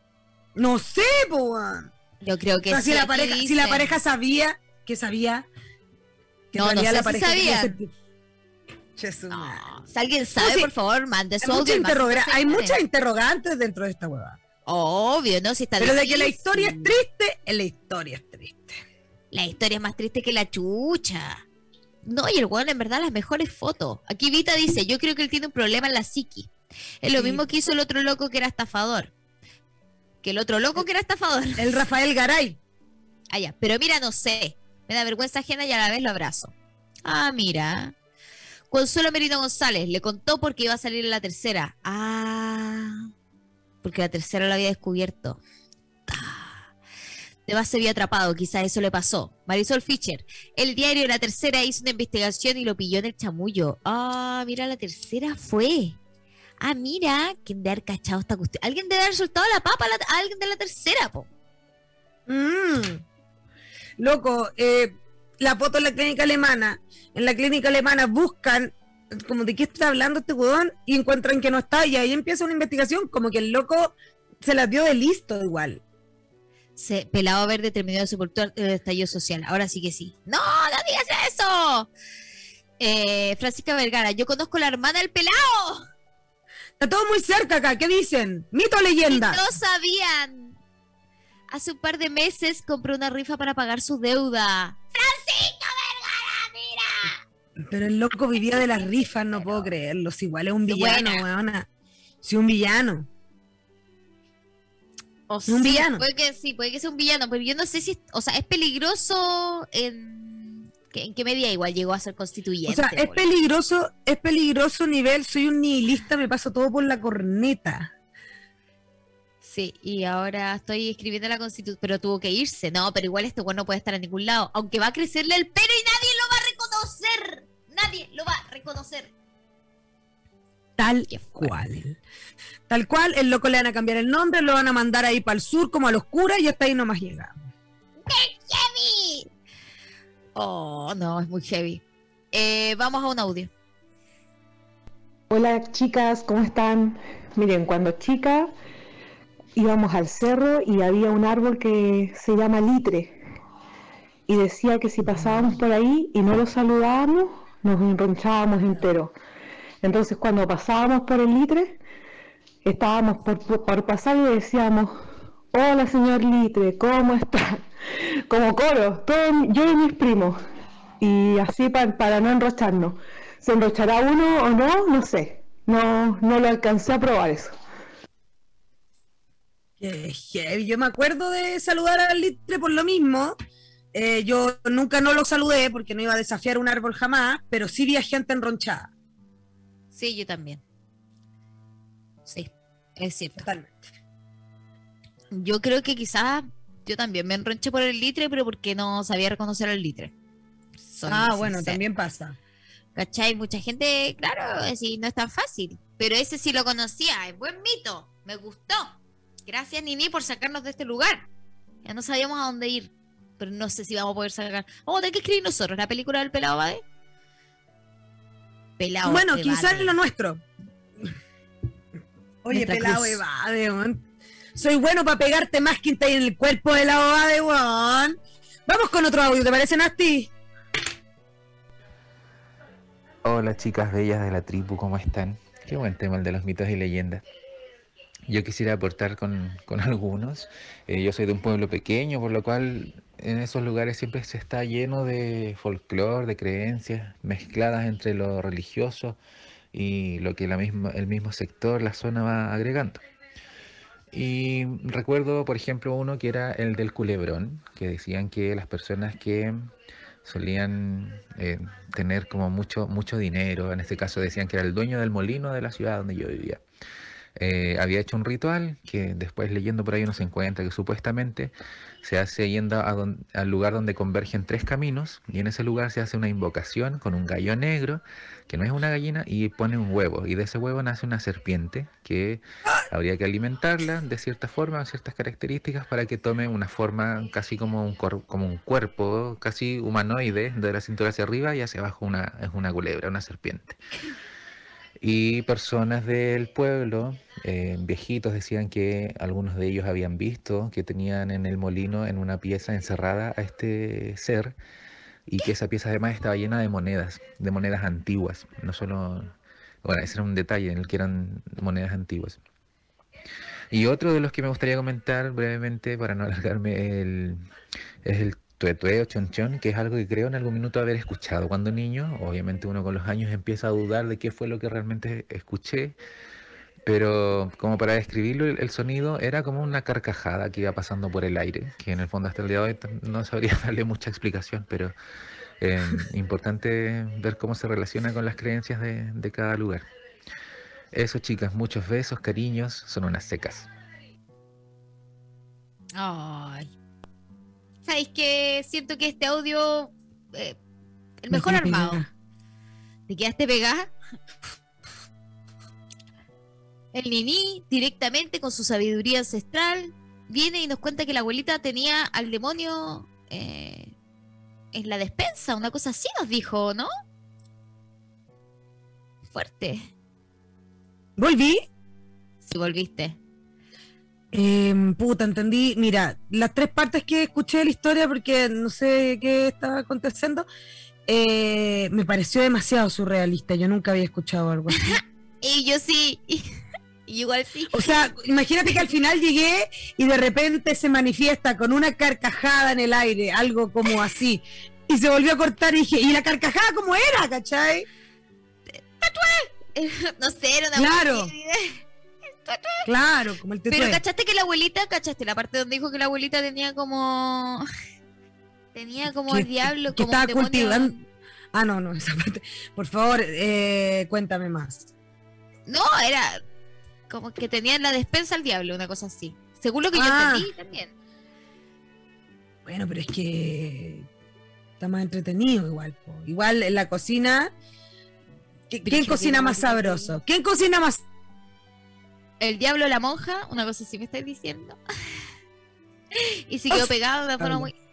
no sé, pues, weón. Yo creo O que sea, sí. si, la aquí pareja, si dice. la pareja sabía, que sabía, que No, en no realidad sé la si pareja quería sabían. ser- Che, su madre. No, si alguien sabe, sí. por favor, mande Hay, su mucha audio. al más interroga- cinco seis hay nueve. muchas interrogantes dentro de esta huevada. Obvio, ¿no? Si está Pero de que la difícil. historia es triste, eh, la historia es triste. La historia es más triste que la chucha. No, y el weón en verdad las mejores fotos. Aquí Vita dice, yo creo que él tiene un problema en la psiqui. Es lo Sí. mismo que hizo el otro loco que era estafador. Que el otro loco que era estafador. El Rafael Garay. Ah, ya. Pero mira, no sé. Me da vergüenza ajena y a la vez lo abrazo. Ah, mira. Consuelo Merino González le contó porque iba a salir en la tercera. Ah. Porque la tercera lo había descubierto. Ah. De base había atrapado, quizás eso le pasó. Marisol Fischer, el diario de la tercera hizo una investigación y lo pilló en el chamullo. Ah, mira, la tercera fue. Ah, mira, ¿quién debe haber cachado esta cuestión? Alguien debe haber soltado la papa a, la- a alguien de la tercera, po. Mm. Loco, eh, la foto en la clínica alemana. En la clínica alemana buscan como de qué está hablando este huevón y encuentran que no está y ahí empieza una investigación como que el loco se la dio de listo igual. Se, pelado verde terminó de sepultar el estallido social. Ahora sí que sí. ¡No, no digas eso! Eh, Francisca Vergara, yo conozco a la hermana del pelao. Está todo muy cerca acá, ¿qué dicen? ¿Mito o leyenda? Y no sabían. Hace un par de meses compró una rifa para pagar su deuda. ¡Francisca Vergara, mira! Pero el loco vivía de las rifas, no puedo creerlo. Si igual es un Qué villano, buena. weona. Si un villano. O Un sí, villano. Puede que sí, puede que sea un villano, pero yo no sé si, o sea, es peligroso en, ¿en qué medida igual llegó a ser constituyente? O sea, es boludo? peligroso, es peligroso nivel, soy un nihilista, me paso todo por la corneta. Sí, y ahora estoy escribiendo la constitución, pero tuvo que irse. No, pero igual este güey no puede estar en ningún lado, aunque va a crecerle el pelo y nadie lo va a reconocer. Nadie lo va a reconocer. Tal Qué fuerte. cual. Tal cual, el loco le van a cambiar el nombre, lo van a mandar ahí para el sur como a los curas y hasta ahí nomás llega. ¡Heavy! Oh, no, es muy heavy. Eh, vamos a un audio. Hola chicas, ¿cómo están? Miren, cuando chica íbamos al cerro y había un árbol que se llama litre y decía que si pasábamos por ahí y no lo saludábamos, nos enronchábamos enteros. Entonces cuando pasábamos por el litre, estábamos por, por, por pasar y decíamos, hola señor litre, ¿cómo está? Como coro, todo, yo y mis primos. Y así pa, para no enrocharnos. ¿Se enrochará uno o no? No sé. No, no lo alcancé a probar eso. Qué heavy. Yo me acuerdo de saludar al litre por lo mismo. Eh, yo nunca no lo saludé porque no iba a desafiar un árbol jamás, pero sí vi a gente enronchada. Sí, yo también. Sí, es cierto. Totalmente. Yo creo que quizás yo también me enronché por el litre, pero porque no sabía reconocer al litre. Soy Ah, bueno, sincera. también pasa. ¿Cachai? Mucha gente, claro, sí, no es tan fácil. Pero ese sí lo conocía, es buen mito, me gustó. Gracias, Nini, por sacarnos de este lugar. Ya no sabíamos a dónde ir, pero no sé si vamos a poder sacar. Vamos a tener que escribir nosotros la película del Pelao Bade. Pelao Bueno, Evade. quizás es lo nuestro. Oye, Nuestra pelado cruz. evade, weón. Soy bueno para pegarte más que en el cuerpo de la evade, weón. Vamos con otro audio, ¿te parece, Nasti? Hola chicas bellas de la tribu, ¿cómo están? Qué buen tema el de los mitos y leyendas. Yo quisiera aportar con, con algunos. Eh, yo soy de un pueblo pequeño, por lo cual en esos lugares siempre se está lleno de folclore, de creencias mezcladas entre lo religioso y lo que la misma, el mismo sector, la zona va agregando. Y recuerdo, por ejemplo, uno que era el del culebrón, que decían que las personas que solían eh, tener como mucho, mucho dinero, en este caso decían que era el dueño del molino de la ciudad donde yo vivía, eh, había hecho un ritual que después leyendo por ahí uno se encuentra que supuestamente se hace yendo a don, al lugar donde convergen tres caminos, y en ese lugar se hace una invocación con un gallo negro, que no es una gallina, y pone un huevo, y de ese huevo nace una serpiente que habría que alimentarla de cierta forma, con ciertas características, para que tome una forma casi como un, cor como un cuerpo, casi humanoide, de la cintura hacia arriba, y hacia abajo una, es una culebra, una serpiente. Y personas del pueblo, eh, viejitos, decían que algunos de ellos habían visto que tenían en el molino, en una pieza encerrada a este ser, y que esa pieza además estaba llena de monedas, de monedas antiguas, no solo, bueno, ese era un detalle en el que eran monedas antiguas. Y otro de los que me gustaría comentar brevemente, para no alargarme, el, es el tuetué o chonchón, que es algo que creo en algún minuto haber escuchado cuando niño. Obviamente uno con los años empieza a dudar de qué fue lo que realmente escuché, pero como para describirlo, el, el sonido era como una carcajada que iba pasando por el aire, que en el fondo hasta el día de hoy no sabría darle mucha explicación, pero eh, importante ver cómo se relaciona con las creencias de, de cada lugar. Eso, chicas, muchos besos, cariños, son unas secas. Ay. ¿Sabéis que siento que este audio, eh, el mejor Me armado? pega. ¿Te quedaste pegada? El Nini, directamente con su sabiduría ancestral, viene y nos cuenta que la abuelita tenía al demonio eh, en la despensa, una cosa así nos dijo, ¿no? Fuerte. ¿Volví? Si volviste. Eh, puta, entendí. Mira, las tres partes que escuché de la historia, porque no sé qué estaba aconteciendo, eh, me pareció demasiado surrealista. Yo nunca había escuchado algo así. Y yo sí, y, y igual sí. O sea, imagínate que al final llegué y de repente se manifiesta con una carcajada en el aire, algo como así. Y se volvió a cortar y dije, ¿y la carcajada cómo era, cachai? No sé, era una Claro. buena idea. Claro, como el tetué. Pero cachaste que la abuelita, cachaste la parte donde dijo que la abuelita tenía como... Tenía como Que- el diablo, que como estaba un demonio. cultivando. Ah, no, no, esa parte. Por favor, eh, cuéntame más. No, era como que tenía en la despensa al diablo, una cosa así. Según lo que yo Ah. entendí también. Bueno, pero es que está más entretenido igual. Po. Igual en la cocina. ¿qui- Pero ¿Quién es que cocina tiene más una- sabroso? ¿Quién cocina más? El diablo, la monja, una cosa así me estáis diciendo. Y siguió pegado de forma muy...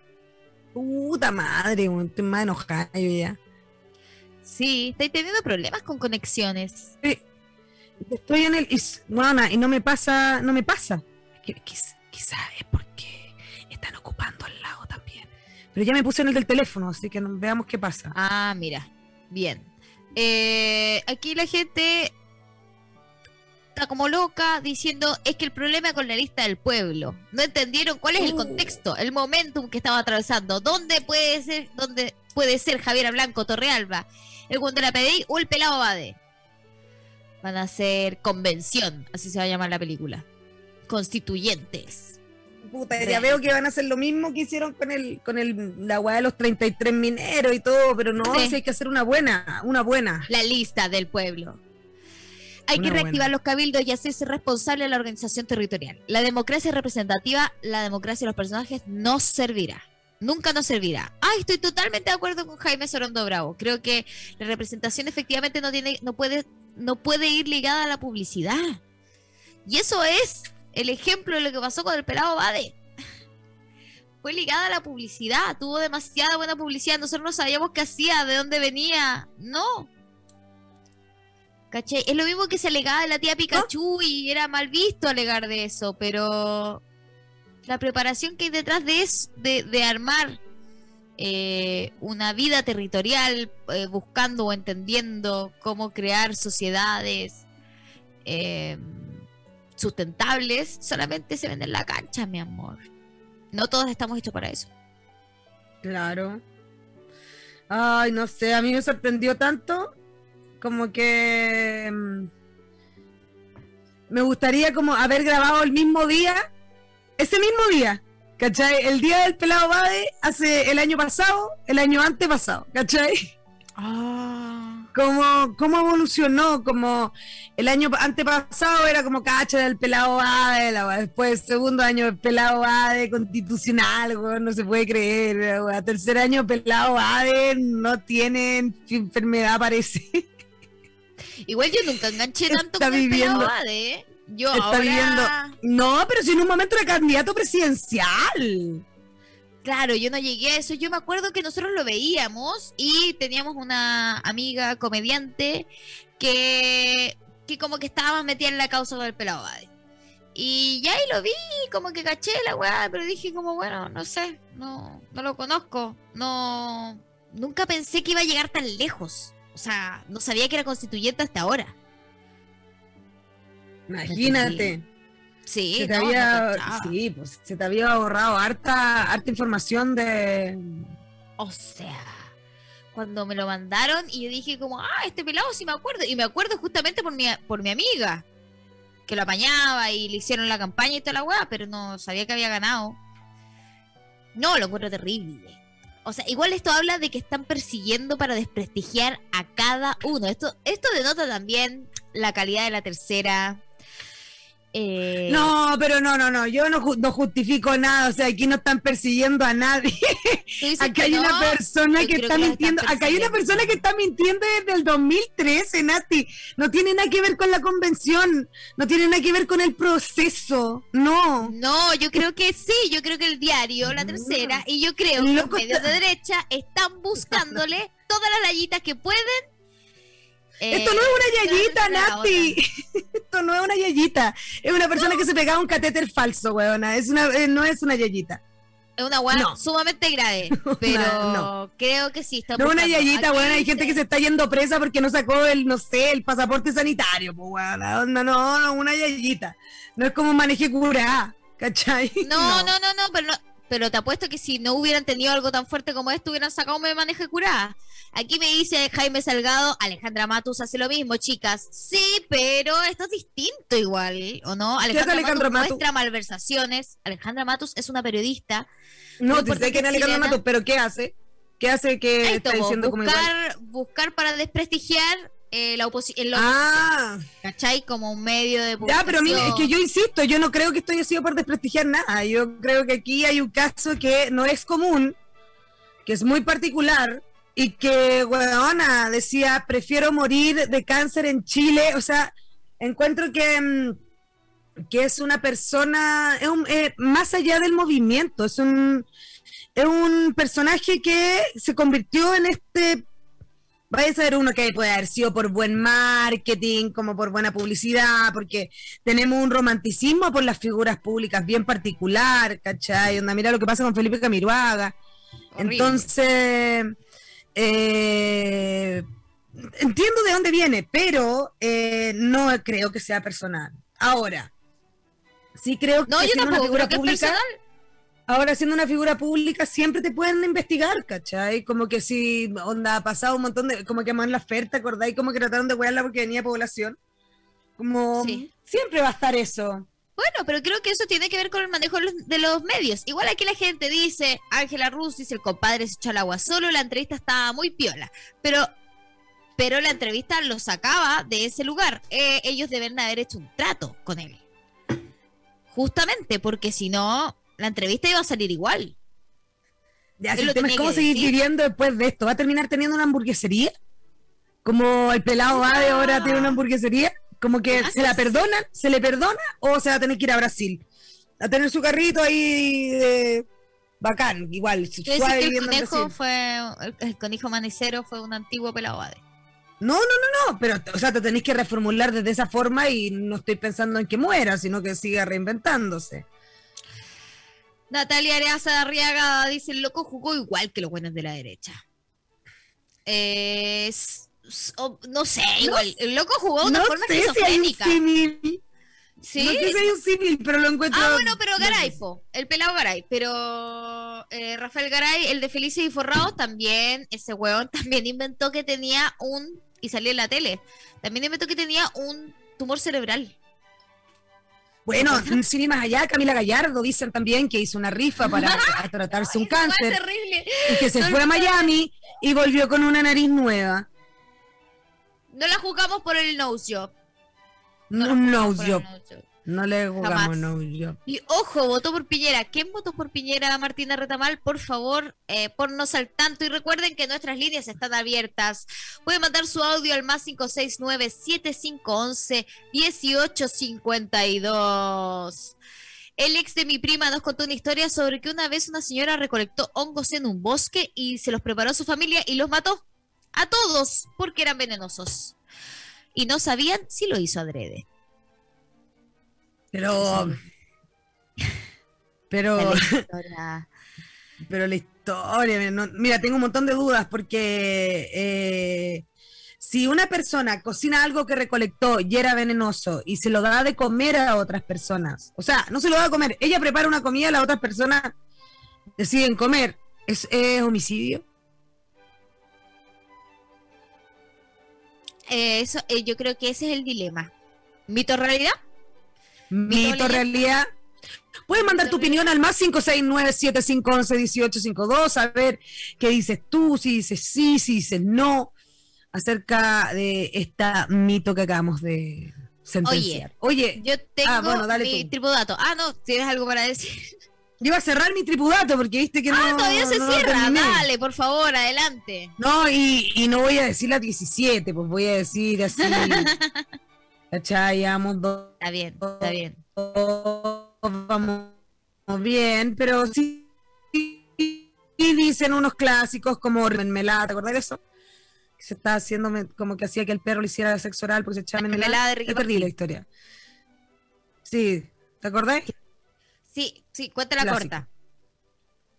Puta madre, weón, estoy más enojada yo ya. Sí, estáis teniendo problemas con conexiones. Sí. Estoy en el. Y, s- bueno, y no me pasa, no me pasa. Es que, quiz- quizás es porque están ocupando al lado también. Pero ya me puse en el del teléfono, así que no- veamos qué pasa. Ah, mira, bien. Eh, aquí la gente está como loca diciendo es que el problema con la lista del pueblo. No entendieron cuál es el Uh. contexto, el momentum que estaba atravesando. ¿Dónde puede ser, dónde puede ser Javier Blanco, Torrealba, el Juan de la P D I o el Pelado Bade? Van a ser convención, así se va a llamar la película. Constituyentes. Puta, ya Real. veo que van a hacer lo mismo que hicieron con el, con el, la weá de los treinta y tres mineros y todo, pero no, Sí. si hay que hacer una buena, una buena. La lista del pueblo. Hay Una que reactivar buena. los cabildos y hacerse responsable de la organización territorial. La democracia representativa, la democracia de los personajes no servirá. Nunca nos servirá. Ay, estoy totalmente de acuerdo con Jaime Sorondo Bravo. Creo que la representación efectivamente no tiene, no puede, no puede ir ligada a la publicidad. Y eso es el ejemplo de lo que pasó con el Pelado Bade. Fue ligada a la publicidad, tuvo demasiada buena publicidad. Nosotros no sabíamos qué hacía, de dónde venía. No. ¿Cachai? Es lo mismo que se alegaba de la tía Pikachu y era mal visto alegar de eso, pero la preparación que hay detrás de eso, de, de armar eh, una vida territorial, eh, buscando o entendiendo cómo crear sociedades eh, sustentables, solamente se ven en la cancha, mi amor. No todos estamos hechos para eso. Claro. Ay, no sé, a mí me sorprendió tanto como que mm, me gustaría como haber grabado el mismo día, ese mismo día, ¿cachai? El día del Pelado Bade hace el año pasado, el año antepasado, ¿cachai? Como, cómo evolucionó, como el año antepasado era como cacha del Pelado Bade, la wea, después segundo año del Pelado Bade constitucional, wea, no se puede creer, wea, tercer año Pelado Bade no tiene enfermedad parece. Igual yo nunca enganché tanto Está con el viviendo- Pelado Bade, ¿eh? Yo Está ahora... viviendo, no, pero si en un momento era candidato presidencial. Claro, yo no llegué a eso. Yo me acuerdo que nosotros lo veíamos y teníamos una amiga comediante que, que como que estaba más metida en la causa del Pelado Bade. Y ya ahí lo vi, como que caché la weá, pero dije como, bueno, no sé, no, no lo conozco. No, nunca pensé que iba a llegar tan lejos. O sea, no sabía que era constituyente hasta ahora. Imagínate. Sí, Se te no, no había, cachaba. sí, pues se te había ahorrado harta, harta información de. O sea, cuando me lo mandaron y yo dije como, ah, este pelado sí me acuerdo. Y me acuerdo justamente por mi, por mi amiga, que lo apañaba y le hicieron la campaña y toda la weá, pero no sabía que había ganado. No, lo encuentro terrible. O sea, igual esto habla de que están persiguiendo para desprestigiar a cada uno. Esto, esto denota también la calidad de la tercera. Eh, No, pero no, no, no, yo no, ju- no justifico nada, o sea, aquí no están persiguiendo a nadie. tú dices Acá que hay una no, persona yo que creo está que los mintiendo, están acá hay una persiguiendo. persona que está mintiendo desde el dos mil trece, Nati. No tiene nada que ver con la convención, no tiene nada que ver con el proceso, no. No, yo creo que sí, yo creo que el diario, la tercera, y yo creo que los Loco, medios está- de derecha están buscándole todas las rayitas que pueden. Esto eh, no es una yayita, a la Nati. Esto no es una yayita. Es una persona que se pegaba un catéter falso, weona. Es una, eh, no es una yayita. Es una weá No. sumamente grave, pero No. creo que sí está No, una buscando. yayita, Aquí weón, hay dice- gente que se está yendo presa porque no sacó el, no sé, el pasaporte sanitario, pues, weón. No, no, no, una yayita. No es como un maneje curá, ¿cachai? No, no, no, no, pero no, pero te apuesto que si no hubieran tenido algo tan fuerte como esto, hubieran sacado un manejo curada. Aquí me dice Jaime Salgado, Alejandra Matus hace lo mismo, chicas. Sí, pero esto es distinto igual, ¿o no? Alejandra, Alejandra Matus Matus? muestra malversaciones. Alejandra Matus es una periodista. No, Muy te sé importante que es Alejandra chilena. Matos, pero ¿qué hace? ¿Qué hace que Esto, está po, diciendo como igual? buscar, buscar para desprestigiar eh, la oposición, Ah, ¿cachai? Como un medio de ya, pero mire, es que publicación. yo insisto, yo no creo que esto haya sido por desprestigiar nada. Yo creo que aquí hay un caso que no es común, que es muy particular, y que, weona, decía, prefiero morir de cáncer en Chile. O sea, encuentro que, mm, que es una persona, es un, eh, más allá del movimiento, es un, es un personaje que se convirtió en este, vaya a ser uno que puede haber sido por buen marketing, como por buena publicidad, porque tenemos un romanticismo por las figuras públicas bien particular, ¿cachai? Onda, mira lo que pasa con Felipe Camiroaga. Horrible. Entonces, eh, entiendo de dónde viene, pero eh, no creo que sea personal. Ahora, sí creo que No, yo siendo una tampoco figura creo que es pública, personal. ahora siendo una figura pública siempre te pueden investigar, ¿cachai? Como que si, onda, ha pasado un montón de, como que más la oferta, ¿acordáis? Como que trataron de huearla porque venía población. Como, Sí. siempre va a estar eso. Bueno, pero creo que eso tiene que ver con el manejo de los, de los medios. Igual aquí la gente dice, Ángela Rus dice, el compadre se echó al agua solo, la entrevista estaba muy piola. Pero, pero la entrevista lo sacaba de ese lugar. Eh, ellos deben haber hecho un trato con él. Justamente, porque si no, la entrevista iba a salir igual. Ya, Él si lo el tema es tenía cómo que seguir decir. viviendo después de esto. ¿Va a terminar teniendo una hamburguesería? Como el pelado va de ahora tiene una hamburguesería. Como que Ah, se la sí. perdonan, se le perdona, o se va a tener que ir a Brasil. A tener su carrito ahí de bacán, igual, Quiere decir suave que el viviendo en conejo Brasil. fue, el, el conejo manicero fue un antiguo pelado ade. No, no, no, no, pero, o sea, te tenés que reformular desde esa forma y no estoy pensando en que muera, sino que siga reinventándose. Natalia Areaza Arriaga dice, el loco jugó igual que los buenos de la derecha. Eh, s- s- o- no sé, igual. El loco jugó de una No forma sé si hay un esquizofrénica. símil. ¿Sí? No sé si hay un símil, pero lo encuentro... Ah, bueno, pero Garay, po, el pelado Garay, pero eh, Rafael Garay, el de Felices y Forrados, también, ese hueón también inventó que tenía un, y salió en la tele, también inventó que tenía un tumor cerebral. Bueno, sin ir más allá, Camila Gallardo dicen también que hizo una rifa para a tratarse un Esa hueá es cáncer terrible. y que se No fue a lo- Miami y volvió con una nariz nueva. No la jugamos por el nose job. No, la no, jugamos por el yo. nose job. No le jugamos, Jamás. no, yo. Y ojo, votó por Piñera. ¿Quién votó por Piñera, Martina Retamal? Por favor, eh, ponnos al tanto. Y recuerden que nuestras líneas están abiertas. Pueden mandar su audio al más cinco seis nueve, siete cinco once, dieciocho cincuenta y dos. El ex de mi prima nos contó una historia sobre que una vez una señora recolectó hongos en un bosque y se los preparó a su familia y los mató. A todos, porque eran venenosos. Y no sabían si lo hizo adrede. Pero... Pero... La historia. Pero la historia, mira, no- mira, tengo un montón de dudas porque eh, si una persona cocina algo que recolectó y era venenoso y se lo da de comer a otras personas, o sea, no se lo da a comer, ella prepara una comida, las otras personas deciden comer, ¿es, es homicidio? Eh, eso, eh, yo creo que ese es el dilema. ¿Mito o realidad? Mito, leyenda. realidad. Puedes mandar Mito, tu opinión al más cinco seis nueve, siete cinco once, dieciocho cincuenta y dos, a ver qué dices tú, si dices sí, si dices no, acerca de esta mito que acabamos de sentenciar. Oye, Yo tengo Ah, bueno, dale mi tú. tripudato. Ah, no, ¿tienes algo para decir? yo iba a cerrar mi tripudato porque viste que no. ah, todavía se no lo cierra. terminé. Dale, por favor, adelante. No, y, y no voy a decir la diecisiete, pues voy a decir así. ¿Cachai? Vamos dos. Está bien, está bien. Vamos bien, pero sí, y dicen unos clásicos como mermelada, ¿te acordás de eso? Que se está haciendo me- como que hacía que el perro le hiciera sexo oral porque se echaba La mermelada. mermelada de Ricky Es terrible la Martin. historia. Sí, ¿te acordás? Sí, sí, cuéntala Clásico. corta.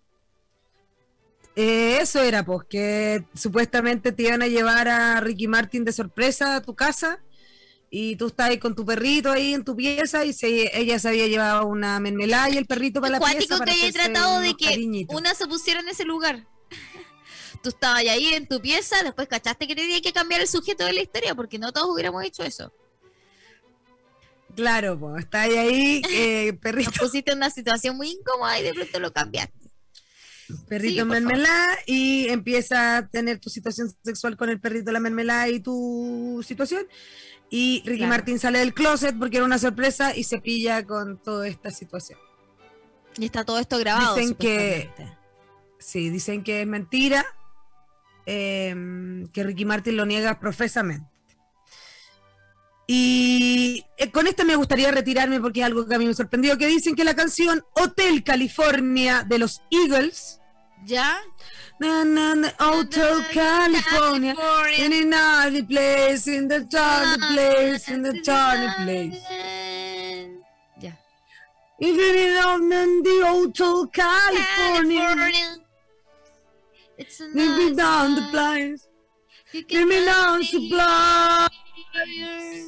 Eh, eso era, pues, que supuestamente te iban a llevar a Ricky Martin de sorpresa a tu casa y tú estás ahí con tu perrito ahí en tu pieza y se, ella se había llevado una mermelada y el perrito para la pieza. Cuático para que haya hacerse tratado de unos que cariñitos. una se pusiera en ese lugar. Tú estabas ahí en tu pieza, después cachaste que tenía que cambiar el sujeto de la historia, porque no todos hubiéramos hecho eso. Claro, pues, está ahí, ahí eh, perrito. Nos pusiste en una situación muy incómoda y de pronto lo cambiaste. Perrito Sí, en por favor. mermelada y empieza a tener tu situación sexual con el perrito, la mermelada y tu situación. Y Ricky Claro. Martin sale del closet porque era una sorpresa y se pilla con toda esta situación. Y está todo esto grabado. Dicen que- supuestamente. Sí, dicen que es mentira, eh, que Ricky Martin lo niega profesamente. Y eh, con esto me gustaría retirarme porque es algo que a mí me sorprendió, que dicen que la canción Hotel California de los Eagles, ¿Ya? na, na, na, Hotel California, in another place, in the tiny place, in the tiny place. Ya. Even in the Hotel California, It's a give me nice down the time. place, You give me can down find the me place. here.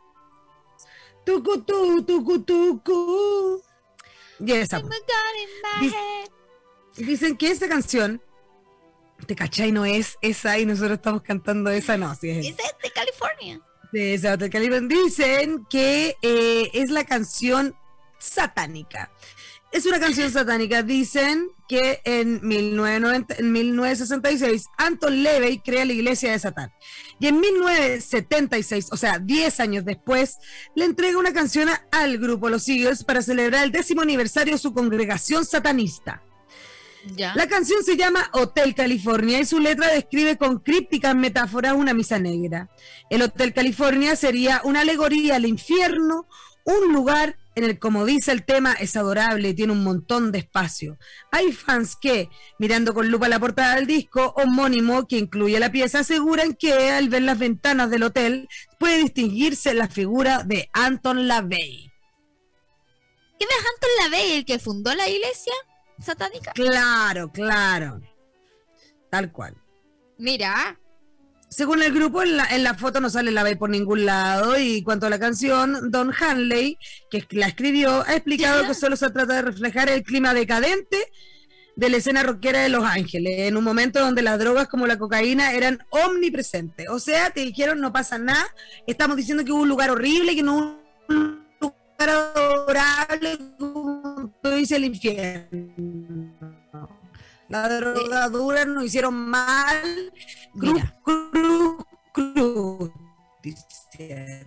Tucu, tu, tucu, tucu. Y esa, Oh po. my God, in my Dis- head. Dicen que esa canción, ¿te cachai? No es esa y nosotros estamos cantando esa, no, sí es Es de California. de esa Hotel California. Dicen que eh, es la canción satánica. Es una canción satánica. Dicen que en, mil novecientos noventa en mil novecientos sesenta y seis Anton LaVey crea la iglesia de Satán. Y en mil novecientos setenta y seis, o sea, diez años después, le entrega una canción a- al grupo Los Eagles para celebrar el décimo aniversario de su congregación satanista. Ya. La canción se llama Hotel California y su letra describe con crípticas metáforas una misa negra. El Hotel California sería una alegoría al infierno, un lugar en el, como dice el tema, es adorable y tiene un montón de espacio. Hay fans que, mirando con lupa la portada del disco homónimo que incluye la pieza, aseguran que al ver las ventanas del hotel puede distinguirse la figura de Anton LaVey. ¿Quién es Anton LaVey, el que fundó la iglesia satánica? Claro, claro. Tal cual. Mira, Según el grupo, en la, en la foto no sale LaVey por ningún lado. Y cuanto a la canción, Don Hanley, que la escribió, ha explicado que solo se trata de reflejar el clima decadente de la escena rockera de Los Ángeles, en un momento donde las drogas como la cocaína eran omnipresentes. O sea, te dijeron, no pasa nada, estamos diciendo que hubo un lugar horrible, que no hubo un lugar adorable, como tú dices, el infierno. La drogadura nos hicieron mal. Cruz, Mira. cruz, cruz. Dice.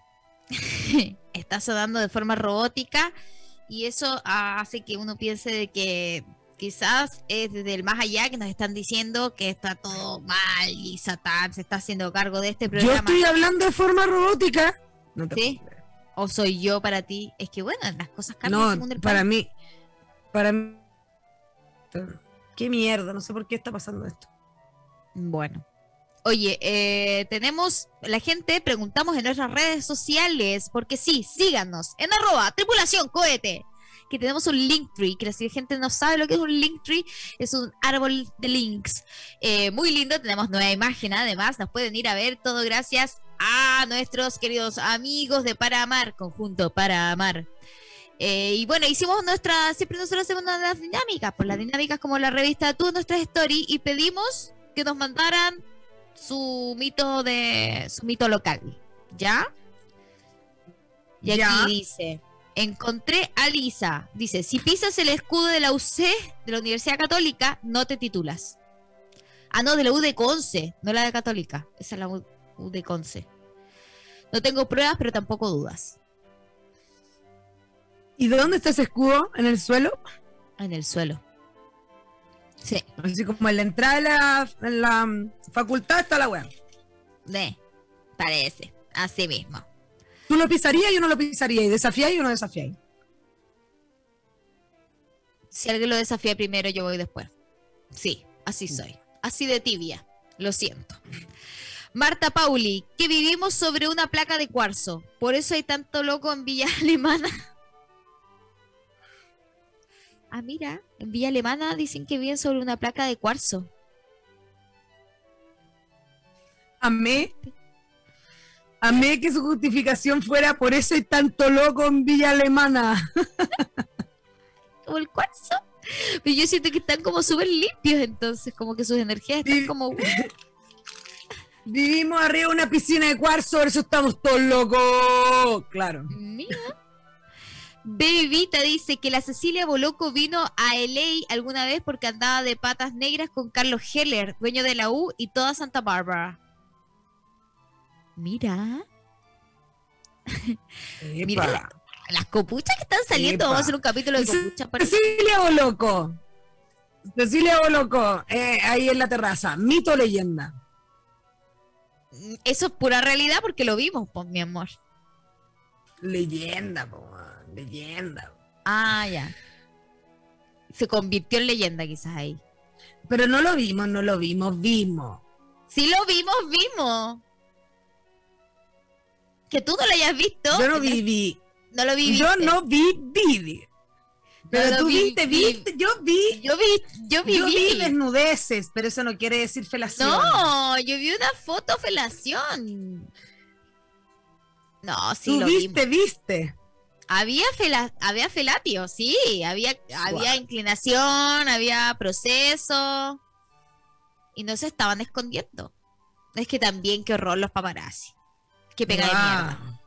está sonando de forma robótica y eso hace que uno piense de que quizás es desde el más allá que nos están diciendo que está todo mal y Satán se está haciendo cargo de este Yo programa. estoy hablando de forma robótica. No te ¿Sí? puedo creer. ¿O soy yo para ti? Es que bueno, las cosas cambian según No, el para país. mí, para mí, qué mierda, no sé por qué está pasando esto. Bueno. Oye, eh, tenemos, la gente, preguntamos en nuestras redes sociales, porque sí, síganos, en arroba tripulación cohete, que tenemos un Linktree, que si la gente no sabe lo que es un Linktree, es un árbol de links. Eh, muy lindo, tenemos nueva imagen, además, nos pueden ir a ver todo gracias a nuestros queridos amigos de Para Amar, conjunto Para Amar. Eh, y bueno, hicimos nuestra, siempre nosotros hacemos una de las dinámicas, pues las dinámicas como la revista Tú, nuestras story, y pedimos que nos mandaran su mito de su mito local, ¿ya? Y aquí Ya. dice, encontré a Lisa, dice, si pisas el escudo de la U C, de la Universidad Católica, no te titulas. Ah, no, de la U de Conce, no la de Católica, esa es la U U de Conce. No tengo pruebas, pero tampoco dudas. ¿Y de dónde está ese escudo? ¿En el suelo? En el suelo. Sí, Así como en la entrada de la, en la mm, facultad está la weá. de, parece, así mismo. ¿Tú lo pisarías y yo no lo pisaría? ¿Y desafías y yo no desafiáis? Si alguien lo desafía primero, yo voy después. Sí, así soy. Así de tibia. Lo siento. Marta Pauli, que vivimos sobre una placa de cuarzo. Por eso hay tanto loco en Villa Alemana. Ah, mira, en Villa Alemana dicen que viven sobre una placa de cuarzo. Amé. Amé que su justificación fuera por eso hay tanto loco en Villa Alemana. Como el cuarzo. Pero yo siento que están como súper limpios, entonces, como que sus energías están Sí. como... Vivimos arriba de una piscina de cuarzo, por eso estamos todos locos. Claro. Mira. Bebita dice que la Cecilia Boloco vino a L A alguna vez porque andaba de patas negras con Carlos Heller, dueño de la U y toda Santa Bárbara. Mira. Mira Epa. la- las copuchas que están saliendo. Epa. Vamos a hacer un capítulo de copuchas. para- Cecilia Boloco. Cecilia Boloco, eh, ahí en la terraza. ¿Mito o leyenda? Eso es pura realidad porque lo vimos, pues, mi amor. Leyenda, po, leyenda. Ah, ya. Se convirtió en leyenda quizás ahí. Pero no lo vimos, no lo vimos, vimos. Sí lo vimos, vimos. Que tú no lo hayas visto. Yo no viví. No lo vi. Yo no vi, vi. Pero No lo tú vi, viste, vi. viste, yo vi. Yo vi, yo vi. Yo vi desnudeces, pero eso no quiere decir felación. No, yo vi una foto felación. No, sí Tú lo viste, vimos. viste. Había fela, había felatio, sí, había, había inclinación, había proceso. Y no se estaban escondiendo. Es que también qué horror los paparazzi. Qué pega de Ah. mierda.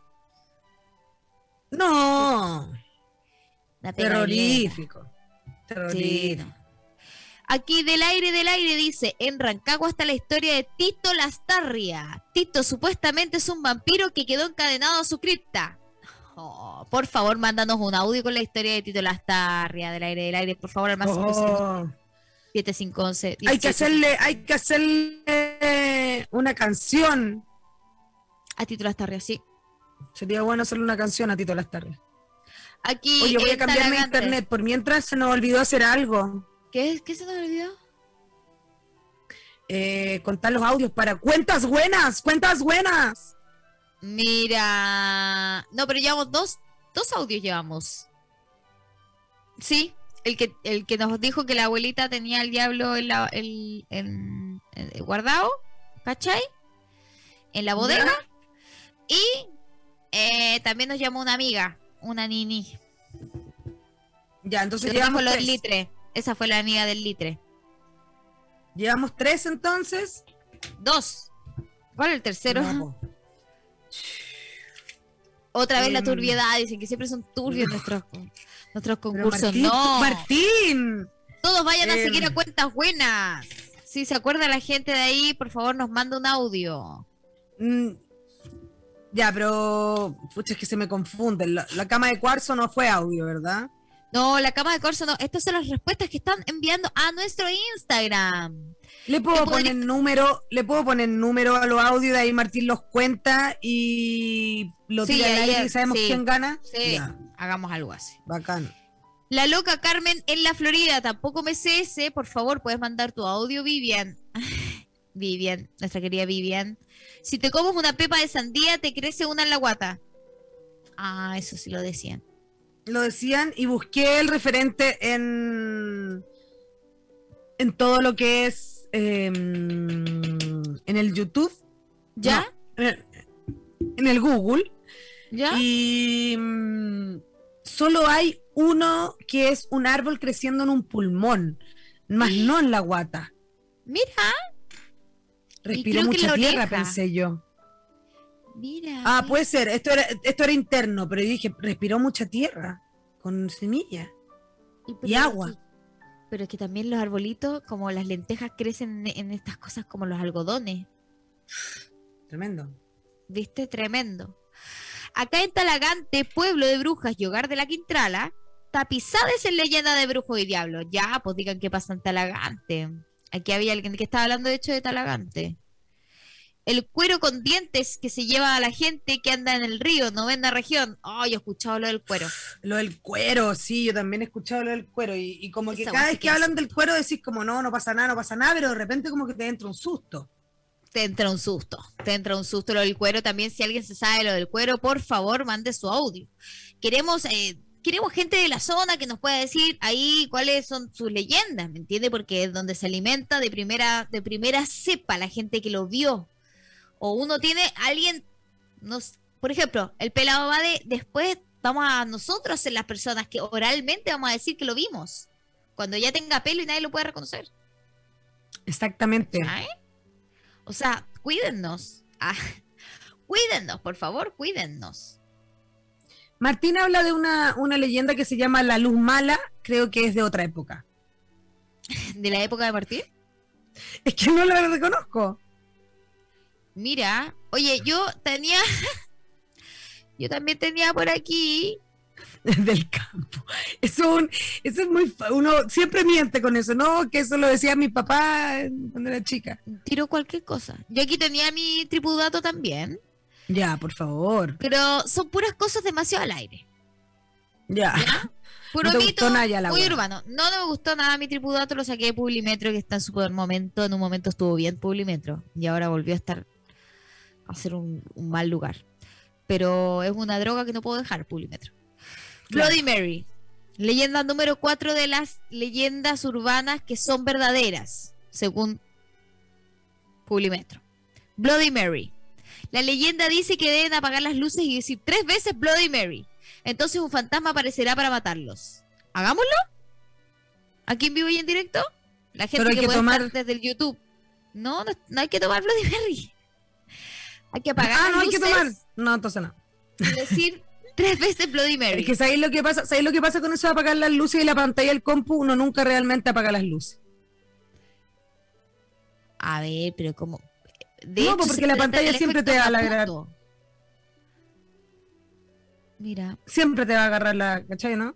No. Una pega de mierda. Terrorífico. Sí, Terrorífico. no. Aquí del aire del aire dice, en Rancagua está la historia de Tito Lastarria. Tito supuestamente es un vampiro que quedó encadenado a su cripta. Oh, por favor, mándanos un audio con la historia de Tito Lastarria del aire del aire. Por favor, al más Oh. siete cinco once. Hay que hacerle, hay que hacerle una canción. A Tito Lastarria, sí. Sería bueno hacerle una canción a Tito Lastarria. Aquí Oye, voy a en cambiarme de Talagante. internet. Por mientras se nos olvidó hacer algo. ¿Qué, ¿Qué se nos olvidó? Eh, contar los audios para cuentas buenas, cuentas buenas. Mira, no, pero llevamos dos, dos audios llevamos. Sí, el que, el que nos dijo que la abuelita tenía el diablo en la, el, en, en- guardado, ¿cachai? En la bodega. Y eh, también nos llamó una amiga, una nini. Ya, entonces Que nos dijo llevamos lo del tres. litre. Esa fue la amiga del litre. Llevamos tres entonces. Dos. ¿Cuál es el tercero? Ya, po. Otra vez la Em, turbiedad. Dicen que siempre son turbios nuestros, nuestros Pero concursos. Martín, no. Martín. Todos vayan a Em. seguir a cuentas buenas. Si se acuerda la gente de ahí, por favor, nos manda un audio. Mm, ya, pero pucha, es que se me confunden. La, la cama de cuarzo no fue audio, ¿verdad? No, la cama de corso no. Estas son las respuestas que están enviando a nuestro Instagram. Le puedo Te podría- poner número, le puedo poner número a los audios, de ahí Martín los cuenta y lo Sí, tira al ahí, aire y sabemos sí. quién gana. Sí, Ya, hagamos algo así. bacán. La loca Carmen en la Florida, tampoco me sé ese. Por favor, puedes mandar tu audio, Vivian. Vivian, nuestra querida Vivian. Si te comes una pepa de sandía, te crece una en la guata. Ah, eso sí lo decían. Lo decían y busqué el referente en en todo lo que es eh, en el YouTube. ¿Ya? No, en, el, en el Google. ¿Ya? Y mm, solo hay uno que es un árbol creciendo en un pulmón, más no en la guata. Mira, Respiró creo que en mucha la tierra, oreja. pensé yo. mira. Ah, puede ser, esto era, esto era interno, pero yo dije, respiró mucha tierra con semilla Y, y pero agua. es que- pero es que también los arbolitos, como las lentejas, crecen en, en estas cosas como los algodones. Tremendo. ¿Viste? Tremendo. Acá en Talagante, pueblo de brujas y hogar de la Quintrala, tapizadas en leyenda de brujos y diablos. Ya, pues digan qué pasa en Talagante. Aquí había alguien que estaba hablando de hecho de Talagante. El cuero con dientes que se lleva a la gente que anda en el río, novena región. Ay, he escuchado lo del cuero. Lo del cuero, sí, yo también he escuchado lo del cuero. Y, y como que Esa cada weá vez sí que que hablan del cuero decís como no, no pasa nada, no pasa nada, pero de repente como que te entra un susto. Te entra un susto, te entra un susto lo del cuero. También si alguien se sabe lo del cuero, por favor, mande su audio. Queremos, eh, queremos gente de la zona que nos pueda decir ahí cuáles son sus leyendas, ¿me entiende? Porque es donde se alimenta de primera, de primera cepa la gente que lo vio. O uno tiene alguien, nos, por ejemplo, el pelado va de, después vamos a nosotros ser las personas que oralmente vamos a decir que lo vimos. Cuando ya tenga pelo y nadie lo puede reconocer. Exactamente. ¿Ay? O sea, cuídennos. Ah, cuídennos, por favor, cuídennos. Martín habla de una, una leyenda que se llama La Luz Mala, creo que es de otra época. ¿De la época de Martín? Es que no la reconozco. Mira, oye, yo tenía, yo también tenía por aquí. Del campo. Eso, un, eso es muy... fa- Uno siempre miente con eso, ¿no? Que eso lo decía mi papá cuando era chica. Tiro cualquier cosa. Yo aquí tenía mi tripudato también, Ya, por favor. pero son puras cosas demasiado al aire. Ya. ¿Ya? Puro No te mito, gustó nada ya la muy wea. urbano. No, no me gustó nada mi tripudato, lo saqué de Publimetro, que está en su buen momento. En un momento estuvo bien Publimetro y ahora volvió a estar a ser un, un mal lugar. Pero es una droga que no puedo dejar, Publimetro. Bloody Mary, leyenda número cuatro de las leyendas urbanas que son verdaderas, según Publimetro. Bloody Mary. La leyenda dice que deben apagar las luces y decir tres veces Bloody Mary. Entonces un fantasma aparecerá para matarlos. ¿Hagámoslo? ¿Aquí en vivo y en directo? La gente Pero hay que, que puede tomar- estar desde el YouTube. No, no, no hay que tomar Bloody Mary. Hay que apagar Ah, las no hay que luces tomar. No, entonces no. y decir tres veces Bloody Mary. Es que ¿sabéis lo que pasa? ¿Sabéis lo que pasa con eso de apagar las luces y la pantalla del compu? Uno nunca realmente apaga las luces. A ver, pero como... De No, hecho, pues se porque la trata pantalla del siempre efecto te va a alegrar. Caputo. Mira. Siempre te va a agarrar la... ¿Cachai, no?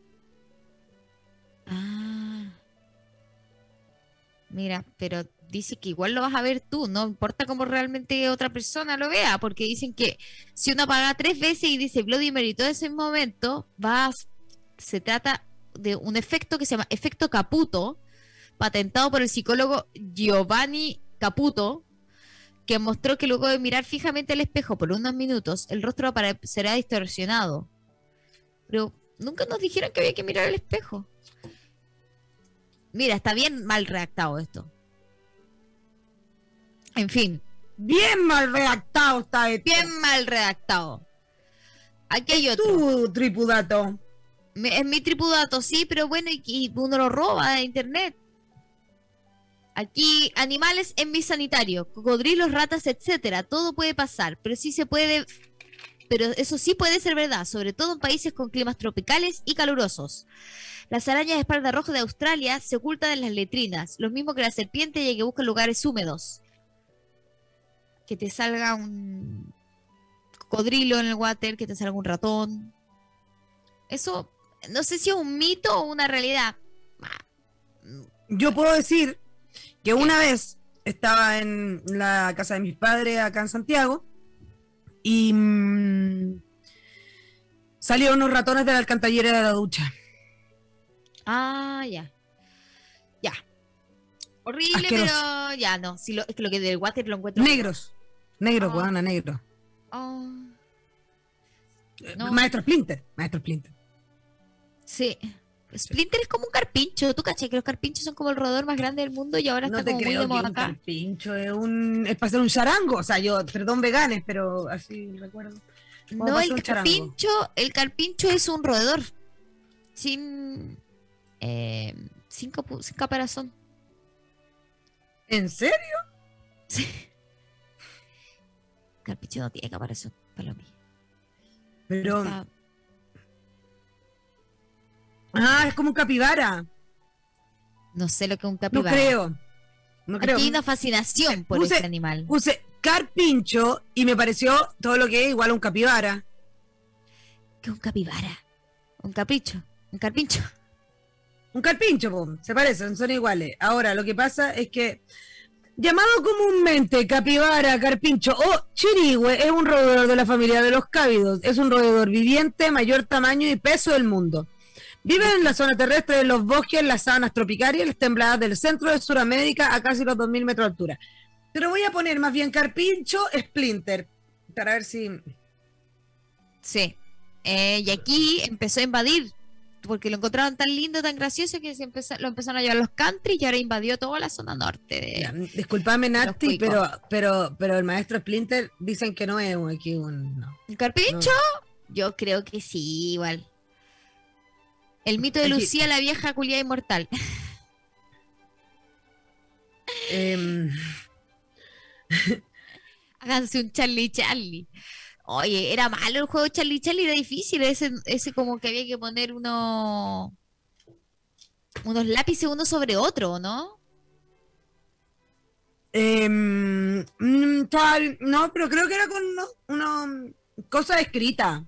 Ah. Mira, pero dice que igual lo vas a ver tú, no importa cómo realmente otra persona lo vea, porque dicen que si uno apaga tres veces y dice Bloody Mary todo ese momento, va a- se trata de un efecto que se llama efecto Caputo, patentado por el psicólogo Giovanni Caputo, que mostró que luego de mirar fijamente al espejo por unos minutos, el rostro aparecerá distorsionado. Pero nunca nos dijeron que había que mirar al espejo. Mira, está bien mal redactado esto. En fin, Bien mal redactado está esto. bien mal redactado. Aquí hay otro. Tu tripudato. Me- Es mi tripudato, sí, pero bueno, y, y uno lo roba de internet. Aquí, animales en mi sanitario, cocodrilos, ratas, etcétera. Todo puede pasar, pero sí se puede, pero eso sí puede ser verdad, sobre todo en países con climas tropicales y calurosos. Las arañas de espalda roja de Australia se ocultan en las letrinas, lo mismo que la serpiente, ya que buscan lugares húmedos. Que te salga un cocodrilo en el water, que te salga un ratón. Eso, no sé si es un mito o una realidad. Yo puedo decir que una vez estaba en la casa de mis padres acá en Santiago y mm, salieron unos ratones de la alcantarilla de la ducha. Ah, ya. Ya. Horrible, Asqueroso. pero ya no. Si lo, es que lo que del water lo encuentro. Negros. Negros, Ah. weona, negros. Oh, no. Maestro Splinter. Maestro Splinter. Sí. Splinter es como un carpincho. ¿Tú cachai que los carpinchos son como el roedor más grande del mundo y ahora No está te como muy creo de que moda un acá? carpincho es un es para hacer un charango. O sea, yo, perdón, veganes, pero así recuerdo. Como No, para el hacer un charango. carpincho, el carpincho es un roedor. Sin. Eh, sin, capu- sin caparazón. ¿En serio? Carpincho no tiene caparazón, para mí. Pero. Está- Ah, es como un capibara. No sé lo que es un No capibara. creo. No creo. Aquí hay una fascinación por Puse- ese animal. Puse carpincho y me pareció todo lo que es igual a un capibara. ¿Qué es un capibara? Un capricho. Un carpincho. Un carpincho, po, se parecen, son iguales. Ahora, lo que pasa es que, llamado comúnmente capibara, carpincho o chirigüe, es un roedor de la familia de los cávidos. Es un roedor viviente, mayor tamaño y peso del mundo. Vive en la zona terrestre de los bosques, las sabanas tropicales y las templadas del centro de Sudamérica a casi los dos mil metros de altura. Pero voy a poner más bien carpincho, Splinter, para ver si... Sí. Eh, y aquí empezó a invadir porque lo encontraron tan lindo, tan gracioso, que se empezó, lo empezaron a llevar a los country y ahora invadió toda la zona norte. De, Ya, disculpame, Nati, cuicos. pero, pero, pero el maestro Splinter dicen que no es un, aquí un... No. ¿El carpincho? Yo creo que sí, igual. El mito de Aquí- Lucía, la vieja culiada inmortal. Em, Háganse un Charlie Charlie. Oye, era malo el juego Charlie Charlie, era difícil. Ese, ese como que había que poner uno, unos lápices uno sobre otro, ¿no? em, mm, tal- no, pero creo que era con uno, uno- cosa escrita.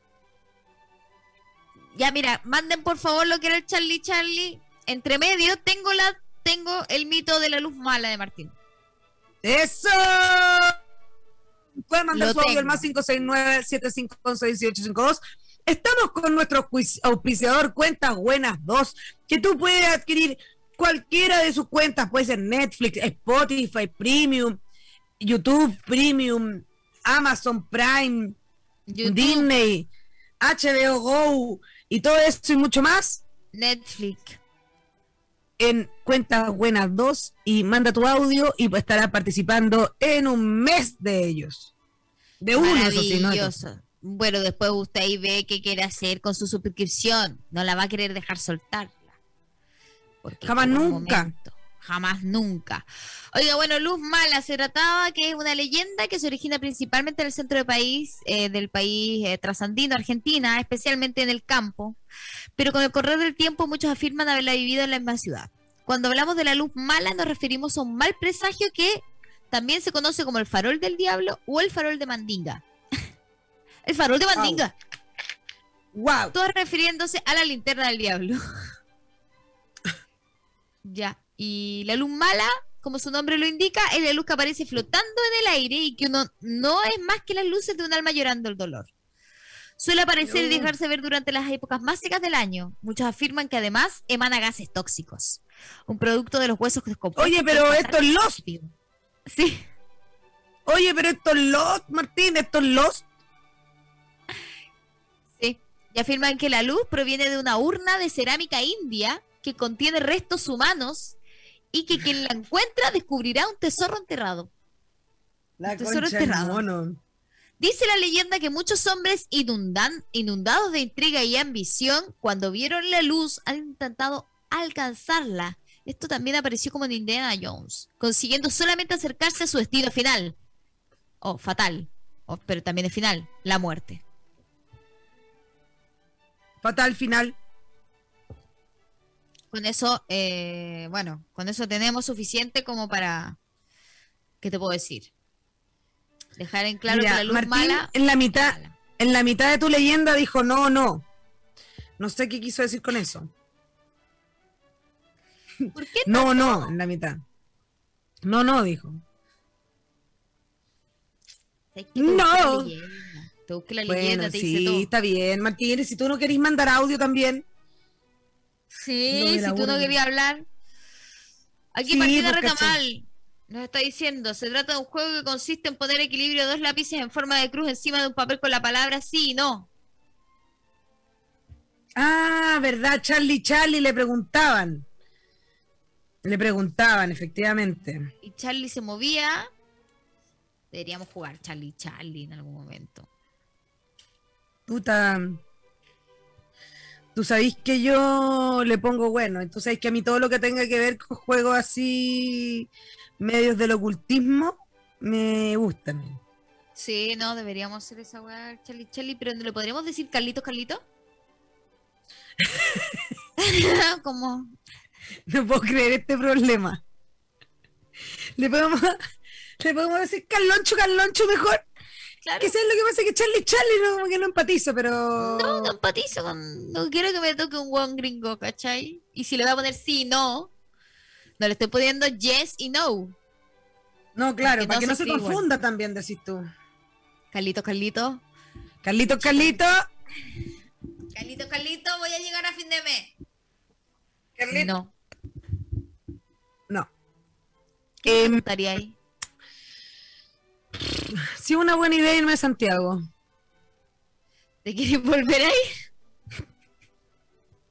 Ya, mira, manden por favor lo que era el Charlie Charlie. Entre medio tengo la, tengo el mito de la luz mala de Martín. ¡Eso! Pueden mandar Lo su audio al tengo. más cinco seis nueve, siete cinco once, dieciocho cincuenta y dos. Estamos con nuestro quiz- auspiciador Cuentas Buenas dos, que tú puedes adquirir cualquiera de sus cuentas. Puede ser Netflix, Spotify Premium, YouTube Premium, Amazon Prime, YouTube, Disney, H B O Go y todo eso y mucho más Netflix. en Cuentas Buenas dos, y manda tu audio y estará participando en un mes de ellos. De uno, eso sí, ¿no? Maravilloso. Bueno, después usted ahí ve qué quiere hacer con su suscripción. No la va a querer dejar soltarla. Porque Jamás llega un nunca. momento. Jamás nunca. Oiga, bueno, Luz Mala se trataba que es una leyenda que se origina principalmente en el centro del país, eh, del país eh, trasandino, Argentina, especialmente en el campo. Pero con el correr del tiempo muchos afirman haberla vivido en la misma ciudad. Cuando hablamos de la luz mala nos referimos a un mal presagio que también se conoce como el farol del diablo o el farol de Mandinga. El farol de Mandinga. ¡Wow! Todo refiriéndose a la linterna del diablo. Ya. Y la luz mala, como su nombre lo indica, es la luz que aparece flotando en el aire y que uno no es más que las luces de un alma llorando el dolor. Suele aparecer y No. dejarse ver durante las épocas más secas del año. Muchos afirman que además emana gases tóxicos. Un producto de los huesos descompuestos. Oye, pero que esto es Lost. Sí. Oye, pero esto es Lost, Martín, esto es Lost. Sí. Y afirman que la luz proviene de una urna de cerámica india que contiene restos humanos y que quien la encuentra descubrirá un tesoro enterrado. La Un tesoro concha del enterrado. mono. Dice la leyenda que muchos hombres inundan, inundados de intriga y ambición, cuando vieron la luz, han intentado alcanzarla. Esto también apareció como en Indiana Jones, consiguiendo solamente acercarse a su destino final. O fatal, o, pero también es final, la muerte. Fatal final. Con eso, eh, bueno, con eso tenemos suficiente como para, ¿qué te puedo decir? Dejar en claro Mira, que la luz Martín, mala en la es mitad, mala. en la mitad de tu leyenda dijo no, no. No sé qué quiso decir con eso. ¿Por qué No, no, en la mitad. No, no, dijo. Es que te busqué No. la leyenda. Te busqué la leyenda, Bueno, te dice sí, todo. está bien, Martín. Si tú no querís mandar audio también. Sí, Lo de la si tú no urna. querías hablar. Aquí Sí, Martina pues, Retamal nos está diciendo, se trata de un juego que consiste en poner equilibrio de dos lápices en forma de cruz encima de un papel con la palabra sí y no. Ah, verdad, Charlie, Charlie, le preguntaban. Le preguntaban, efectivamente. Y Charlie se movía. Deberíamos jugar Charlie Charlie en algún momento. Puta. Tú sabéis que yo le pongo bueno. Tú sabéis que a mí todo lo que tenga que ver con juegos así, medios del ocultismo, me gustan. Sí, no, deberíamos hacer esa weá Charlie Charlie, pero ¿no le podríamos decir Carlitos Carlitos? Como No puedo creer este problema. Le podemos, le podemos decir Carloncho, Carloncho mejor. claro. Que sabes lo que pasa, que Charlie, Charlie, no, como que no empatizo, pero... No, no empatizo con. No quiero que me toque un buen gringo, ¿cachai? Y si le voy a poner sí y no, no le estoy poniendo yes y no. No, claro, Porque para no que no se se escribe confunda también, decís tú. Carlito, Carlito. Carlito, Carlito. Carlito, Carlito, voy a llegar a fin de mes. Carlito. No. No. ¿Qué me Em, gustaría ahí? Sí, una buena idea irme a Santiago. ¿Te quieres volver ahí?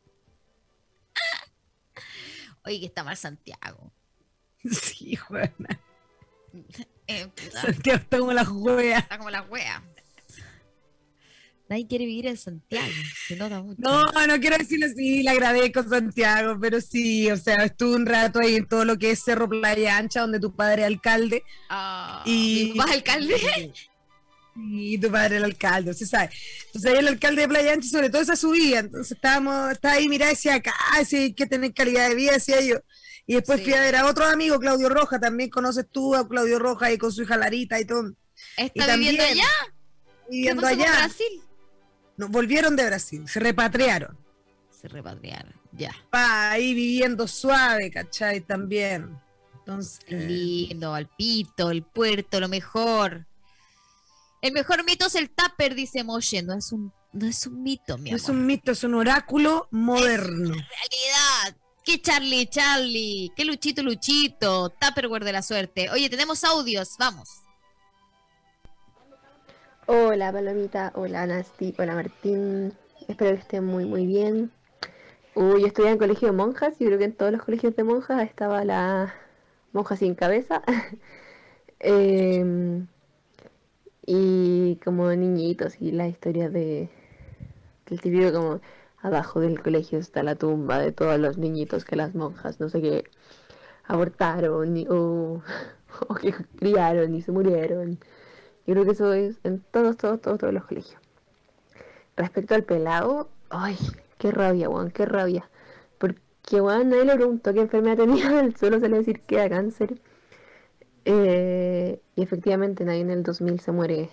Oye, que está mal Santiago. Sí, Juana. Eh, puta, Santiago está como la juega. está como la wea. Nadie quiere vivir en Santiago, se nota mucho. No, no quiero decirlo así, le agradezco Santiago, pero sí, o sea, estuve un rato ahí en todo lo que es Cerro Playa Ancha, donde tu padre es alcalde. Ah, Y ¿mi papá es alcalde? Y tu padre era el alcalde, usted sabe. Entonces ahí el alcalde de Playa Ancha, sobre todo esa subida, entonces estábamos, estaba ahí, mirá, decía acá, sí, hay que tener calidad de vida, decía yo. Y después Sí. fui a ver a otro amigo, Claudio Roja, también conoces tú a Claudio Roja ahí con su hija Larita y todo. ¿Está Y viviendo también, allá? ¿Qué Viviendo pasó con allá. Brasil? No, volvieron de Brasil, se repatriaron. Se repatriaron, ya. Pa, ahí viviendo suave, ¿cachai? También. Entonces, Qué lindo, Alpito, el puerto, lo mejor. El mejor mito es el tupper, dice Moshe. No es un, no es un mito, mi no amor. es un mito, es un oráculo moderno. Realidad. Qué Charlie, Charlie. Qué Luchito, Luchito. Tupperware de la suerte. Oye, tenemos audios, vamos. Hola Palomita, hola Nasty, hola Martín, espero que estén muy muy bien. Uy, yo estudié en colegio de monjas y creo que en todos los colegios de monjas estaba la monja sin cabeza. Eh, y como niñitos y las historias de del típico como abajo del colegio está la tumba de todos los niñitos que las monjas no sé qué abortaron y- o, o que criaron y se murieron. Yo creo que eso es en todos, todos, todos, todos los colegios. Respecto al pelado, ay, qué rabia, weón, qué rabia. Porque, weón, nadie le preguntó qué enfermedad tenía, él solo se le decir que era cáncer. Eh, y efectivamente nadie en el dos mil se muere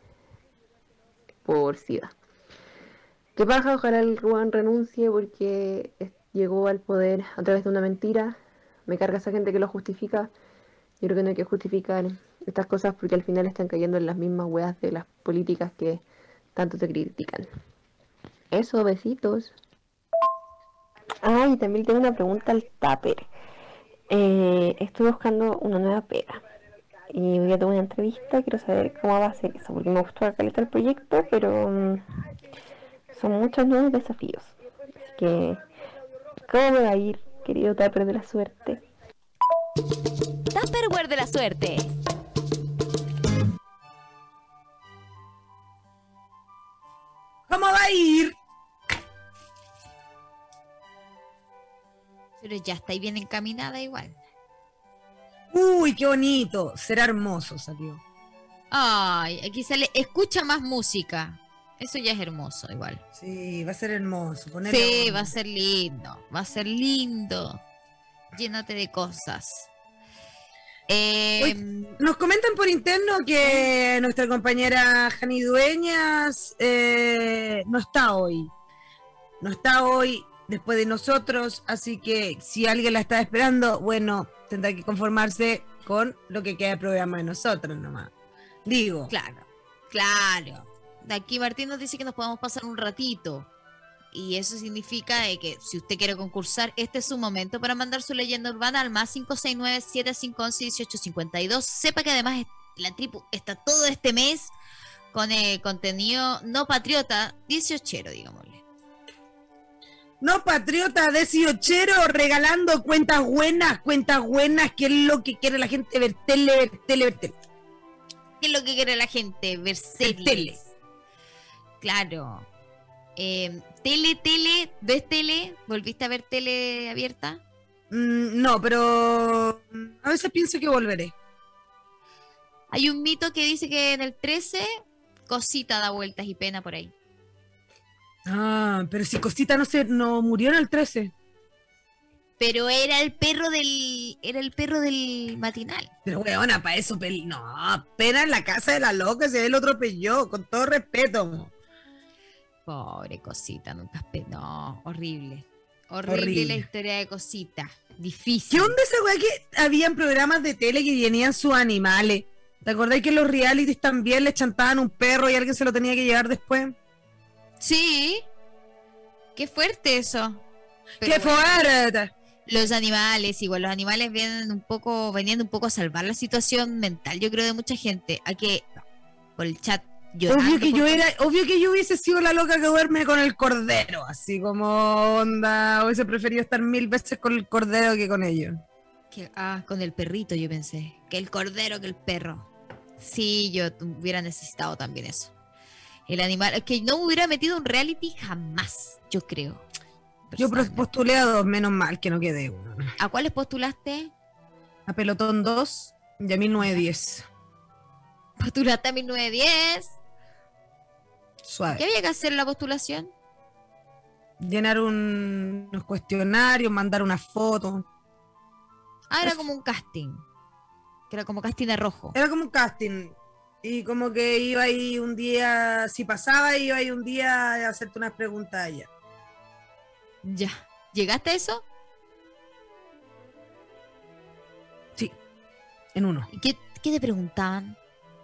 por SIDA. Qué paja, ojalá el weón renuncie porque es- llegó al poder a través de una mentira. Me carga esa gente que lo justifica. Yo creo que no hay que justificar estas cosas porque al final están cayendo en las mismas weas de las políticas que tanto te critican. Eso, besitos. Ah, y también tengo una pregunta al Tupper. Eh, estoy buscando una nueva pega. Y voy a tomar una entrevista, quiero saber cómo va a ser eso, porque me gustó la caleta el proyecto, pero mm, son muchos nuevos desafíos. Así que, ¿cómo me va a ir, querido Tupper de la suerte? Tupperware de la suerte. ¿Cómo va a ir? Pero ya está ahí bien encaminada igual. Uy, qué bonito. Será hermoso, salió. Ay, aquí sale, escucha más música. Eso ya es hermoso igual. Sí, va a ser hermoso. Ponerle Sí, onda. va a ser lindo. Va a ser lindo. Llénate de cosas. Eh, Nos comentan por interno que nuestra compañera Jani Dueñas eh, no está hoy. No está hoy después de nosotros, así que si alguien la está esperando, bueno, tendrá que conformarse con lo que queda de programa de nosotros nomás. Digo, Claro, claro. De aquí Martín nos dice que nos podemos pasar un ratito. Y eso significa eh, que si usted quiere concursar, este es su momento para mandar su leyenda urbana al más cinco seis nueve, siete cinco once, dieciocho cincuenta y dos. Sepa que además es- la tribu está todo este mes con eh, contenido no patriota, dieciochero, digámosle. no patriota dieciochero regalando cuentas buenas, cuentas buenas, que es lo que quiere la gente ver tele, ver tele, ver tele. ¿Qué es lo que quiere la gente? Ver series. tele. Claro. Eh, tele, tele, ¿ves tele? ¿Volviste a ver tele abierta? Mm, no, pero mm, a veces pienso que volveré. Hay un mito que dice que en el trece, Cosita da vueltas y pena por ahí. Ah, pero si Cosita no se no murió en el trece. Pero era el perro del. Era el perro del matinal. Pero weona, para eso, pel- no, pena en la casa de la loca, se lo atropelló, con todo respeto. Pobre Cosita, nunca has pe- No, horrible. horrible. Horrible. la historia de Cosita. Difícil. ¿Qué onda esa weá que habían programas de tele que venían sus animales? ¿Te acordás que en los realities también le chantaban un perro y alguien se lo tenía que llevar después? Sí. Qué fuerte eso. Pero ¡Qué bueno, fuerte! los animales, igual, los animales vienen un poco, venían un poco a salvar la situación mental, yo creo, de mucha gente. A que, por el chat, Obvio que yo era, obvio que yo hubiese sido la loca que duerme con el cordero, así como onda, hubiese preferido estar mil veces con el cordero que con ellos. Que, ah, con el perrito yo pensé. Que el cordero, que el perro. Sí, yo hubiera necesitado también eso. El animal, es que no me hubiera metido un reality jamás, yo creo. Yo postulé a dos, menos mal que no quedé. Bueno. ¿A cuáles postulaste? A Pelotón dos y a mil novecientos diez. ¿Postulaste a mil novecientos diez? Suave. ¿Qué había que hacer en la postulación? Llenar un, unos cuestionarios, mandar una foto. Ah, era como un casting. Que era como casting de rojo. Era como un casting. Y como que iba ahí un día, si pasaba, iba ahí un día a hacerte unas preguntas allá. Ya. ¿Llegaste a eso? Sí, en uno. ¿Y qué, qué te preguntaban?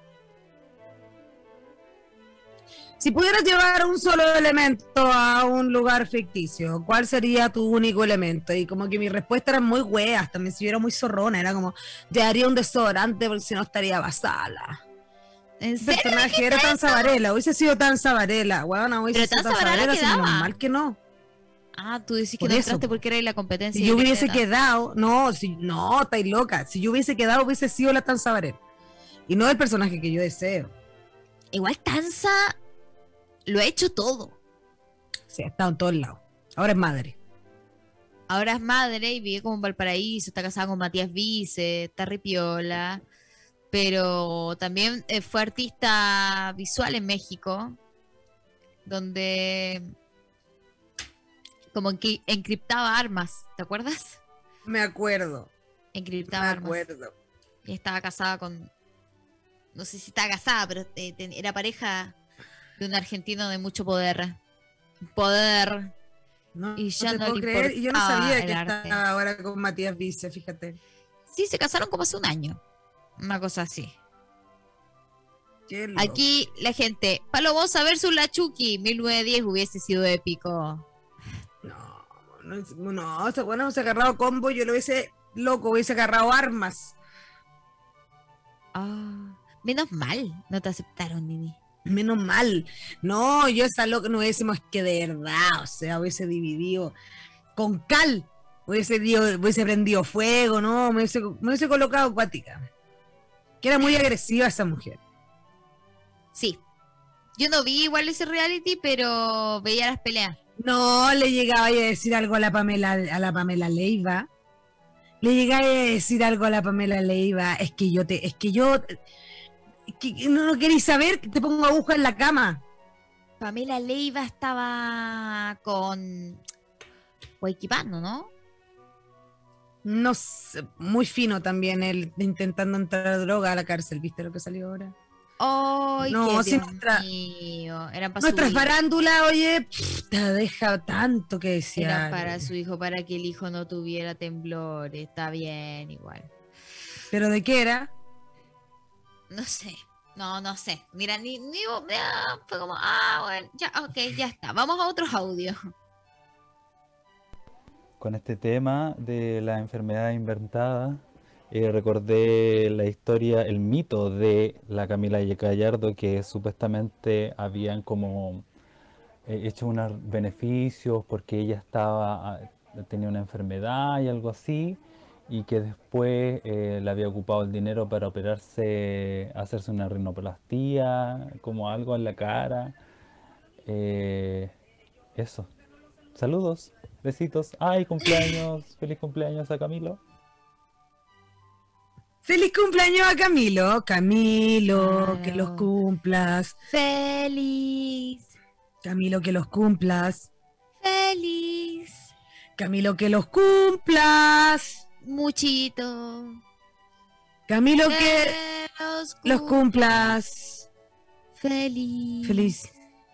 Si pudieras llevar un solo elemento a un lugar ficticio, ¿cuál sería tu único elemento? Y como que mi respuesta era muy weas, también si yo era muy zorrona, era como, llevaría un desodorante porque si no estaría basala. ¿En El serio? personaje era tan Varela, hubiese sido tan Varela, weona, hubiese Pero sido Tanza Varela Varela, si menos quedaba. mal que no. Ah, tú decís que Por no eso, entraste po. porque era la competencia. Si yo directa hubiese de Tanza. quedado, no, si, no, estáis loca, si yo hubiese quedado hubiese sido la Tanza Varela. Y no el personaje que yo deseo. Igual Tanza lo ha hecho todo. Sí, ha estado en todos lados. Ahora es madre. Ahora es madre y vive como en Valparaíso, está casada con Matías Vice, está ripiola, pero también eh, fue artista visual en México, donde como que encriptaba armas, ¿te acuerdas? Me acuerdo, Encriptaba me armas. acuerdo. Y estaba casada con, no sé si estaba casada, pero eh, ten- era pareja de un argentino de mucho poder. Poder. No, Y ya no te no puedo le creer, y yo no importaba sabía el que arte. estaba ahora con Matías Vice, fíjate. Sí, se casaron como hace un año. Una cosa así. Qué loco. Aquí la gente, Palomosa versus la Chucky, mil novecientos diez hubiese sido épico. No, no, no, ese bueno hubiese agarrado combo, yo lo hubiese loco, hubiese agarrado armas. Ah, menos mal, no te aceptaron, Nini. Menos mal. No, yo esa loca no hubiésemos que de verdad, o sea, hubiese dividido con cal, hubiese, dio, hubiese prendido fuego, ¿no? Me hubiese, me hubiese colocado acuática. Que era muy agresiva esa mujer. Sí. Yo no vi igual ese reality, pero veía las peleas. No, le llegaba a decir algo a la Pamela, a la Pamela Leiva. Le llegaba a decir algo a la Pamela Leiva. Es que yo te, es que yo, es que no, no queréis saber que te pongo aguja en la cama. Pamela Leiva estaba con Huayquipano, ¿no? No sé, muy fino también él intentando entrar droga a la cárcel, ¿viste lo que salió ahora? Ay, No, qué sí, Dios nuestra- mío. Eran para Nuestra su hijo. farándula, oye, pff, te deja tanto que decir. Era para su hijo, para que el hijo no tuviera temblores. Está bien, igual. ¿Pero de qué era? No sé. No, no sé. Mira, ni, ni ah, fue como, ah, bueno, ya, ok, ya está. Vamos a otros audios. Con este tema de la enfermedad inventada, eh, recordé la historia, el mito de la Camila Gallardo, que supuestamente habían como eh, hecho unos beneficios porque ella estaba, ah, tenía una enfermedad y algo así, y que después eh, le había ocupado el dinero para operarse, hacerse una rinoplastía, como algo en la cara. Eh, eso. Saludos, besitos. ¡Ay, cumpleaños! ¡Feliz cumpleaños a Camilo! ¡Feliz cumpleaños a Camilo! Camilo, Claro. que los cumplas. Feliz, Camilo, que los cumplas. feliz, Camilo, que los cumplas. muchito. Camilo, que que los, los cumplas. Feliz. Feliz.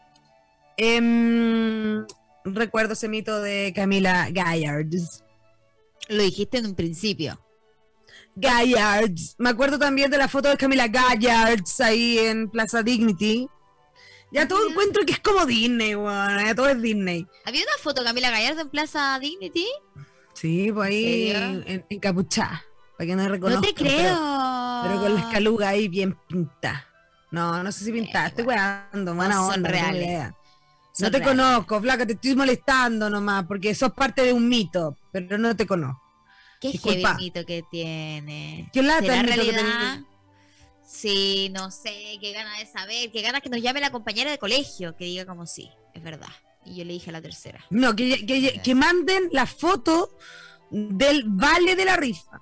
Em, recuerdo ese mito de Camila Gallards. Lo dijiste en un principio. Gallards. Me acuerdo también de la foto de Camila Gallards ahí en Plaza Dignity. Ya todo Ya. encuentro que es como Disney, weón. Ya todo es Disney. ¿Había una foto de Camila Gallardo en Plaza Dignity? Sí, pues ahí serio? en, encapuchada. Para que no No reconozcan. te creo. Pero, pero con la escaluga ahí bien pintada. No, no sé si pintaste, Eh, weando, no mala son onda, no tengo reales. idea. Son No te reales. conozco, flaca, te estoy molestando nomás, porque sos parte de un mito, pero no te conozco. Qué Disculpa. heavy mito que tiene. Qué lata ¿Será el mito que realidad? Sí, no sé, qué gana de saber, qué gana que nos llame la compañera de colegio, que diga como sí, es verdad. Y yo le dije a la tercera. No, que, que, que manden la foto del vale de la rifa